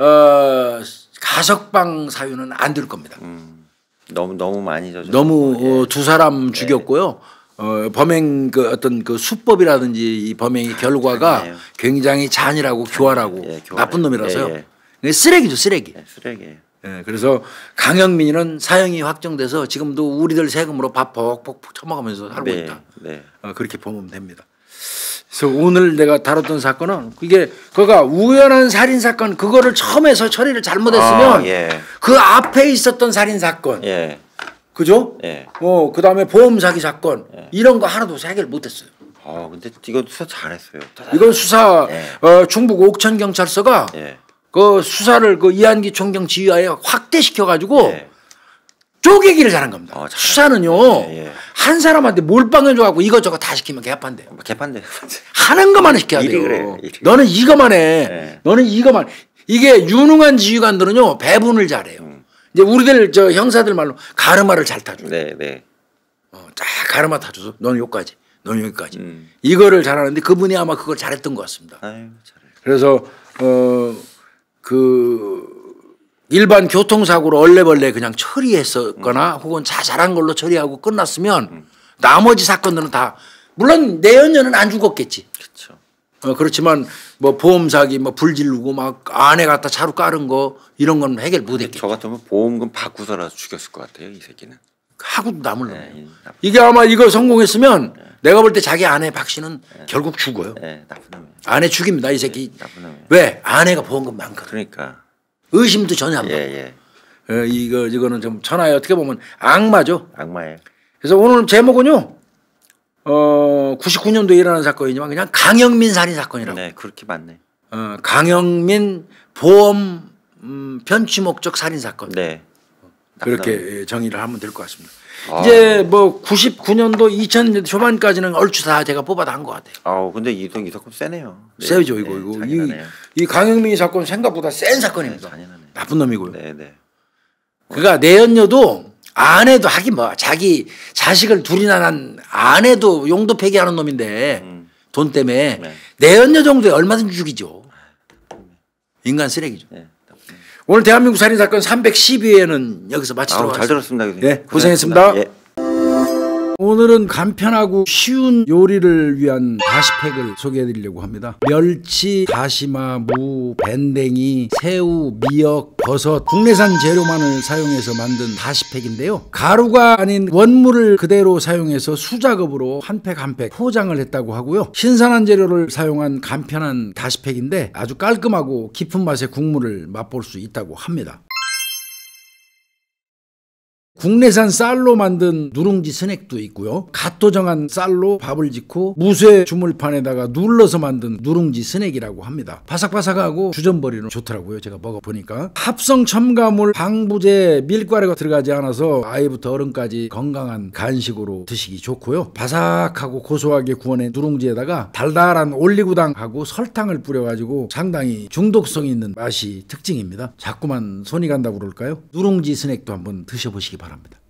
가석방 사유는 안 될 겁니다. 너무 많이 져서 너무 두 사람 죽였고요. 범행 그 어떤 그 수법이라든지 이 범행의 결과가 굉장히 잔인하고 교활하고 나쁜 놈이라서요. 쓰레기죠, 쓰레기. 쓰레기예요. 그래서 강영민이는 사형이 확정돼서 지금도 우리들 세금으로 밥 퍽퍽 처먹으면서 살고 있다. 그렇게 보면 됩니다. 그래서 오늘 내가 다뤘던 사건은 그가 우연한 살인 사건 그거를 처음에서 처리를 잘못했으면 그 앞에 있었던 살인 사건, 그죠? 그다음에 보험 사기 사건 이런 거 하나도 해결 못했어요. 근데 이거 수사 잘했어요. 이건 수사 충북 옥천 경찰서가 그 수사를 그 이한기 총경 지휘하에 확대시켜 가지고 네. 쪼개기를 잘한 겁니다. 수사는요 예, 예. 한 사람한테 몰빵해 줘갖고 이것저것 다 시키면 개판돼요. 개판돼. 하는 것만 시켜야 돼요. 그래요, 일이. 너는 이거만 해. 네. 너는 이거만. 이게 유능한 지휘관들은요 배분을 잘해요. 이제 우리들 저 형사들 말로 가르마를 잘 타줘. 네, 네. 쫙 가르마 타줘서 너는 여기까지, 너는 여기까지. 이거를 잘하는데 그분이 아마 그걸 잘했던 것 같습니다. 아유, 잘해. 그래서 그 일반 교통사고로 얼레벌레 그냥 처리했었거나 혹은 자잘한 걸로 처리하고 끝났으면 나머지 사건들은 다 물론 내연녀는 안 죽었겠지. 그렇죠. 그렇지만 뭐 보험 사기, 뭐 불 지르고 막 아내 갖다 차로 깔은 거 이런 건 해결 못했겠지. 저 같으면 보험금 받고서라도 죽였을 것 같아요, 이 새끼는. 하고도 남을 놈. 네, 이게 아마 이거 성공했으면 내가 볼 때 자기 아내 박 씨는 결국 죽어요. 네, 나쁜 놈이에요. 아내 죽입니다 이 새끼. 나쁜 놈이에요. 왜? 아내가 보험금 많거든. 그러니까. 의심도 전혀 안 예, 받고. 예. 이거는 좀 천하에 어떻게 보면 악마죠. 악마예요. 그래서 오늘 제목은요. 99년도에 일어난 사건이지만 그냥 강영민 살인 사건이라고. 네, 그렇게 맞네. 강영민 보험 편취 목적 살인 사건. 네. 그렇게 정의를 하면 될 것 같습니다. 이제 뭐 99년도 2000년대 초반까지는 얼추 다 제가 뽑아다 한 것 같아요. 아우 근데 이 사건 세네요. 네. 세죠 네, 이거. 잔인하네요. 이 강영민 사건 생각보다 센 사건입니다. 잔인하네. 나쁜 놈이고요. 네, 네. 그러니까 내연녀도 아내도 하긴 뭐 자기 자식을 둘이나 난 아내도 용도 폐기하는 놈인데 돈 때문에 네. 내연녀 정도에 얼마든지 죽이죠. 인간 쓰레기죠. 네. 오늘 대한민국 살인 사건 312회는 여기서 마치도록 잘 하겠습니다. 들었습니다. 교수님. 네, 고생했습니다. 예. 오늘은 간편하고 쉬운 요리를 위한 다시팩을 소개해드리려고 합니다. 멸치, 다시마, 무, 밴댕이, 새우, 미역, 버섯, 국내산 재료만을 사용해서 만든 다시팩인데요. 가루가 아닌 원물을 그대로 사용해서 수작업으로 한 팩 한 팩 포장을 했다고 하고요. 신선한 재료를 사용한 간편한 다시팩인데 아주 깔끔하고 깊은 맛의 국물을 맛볼 수 있다고 합니다. 국내산 쌀로 만든 누룽지 스낵도 있고요. 갓도 정한 쌀로 밥을 짓고 무쇠 주물판에다가 눌러서 만든 누룽지 스낵이라고 합니다. 바삭바삭하고 주전버리는 좋더라고요. 제가 먹어보니까. 합성 첨가물, 방부제, 밀가루가 들어가지 않아서 아이부터 어른까지 건강한 간식으로 드시기 좋고요. 바삭하고 고소하게 구워낸 누룽지에다가 달달한 올리고당하고 설탕을 뿌려가지고 상당히 중독성 있는 맛이 특징입니다. 자꾸만 손이 간다고 그럴까요? 누룽지 스낵도 한번 드셔보시기 바랍니다.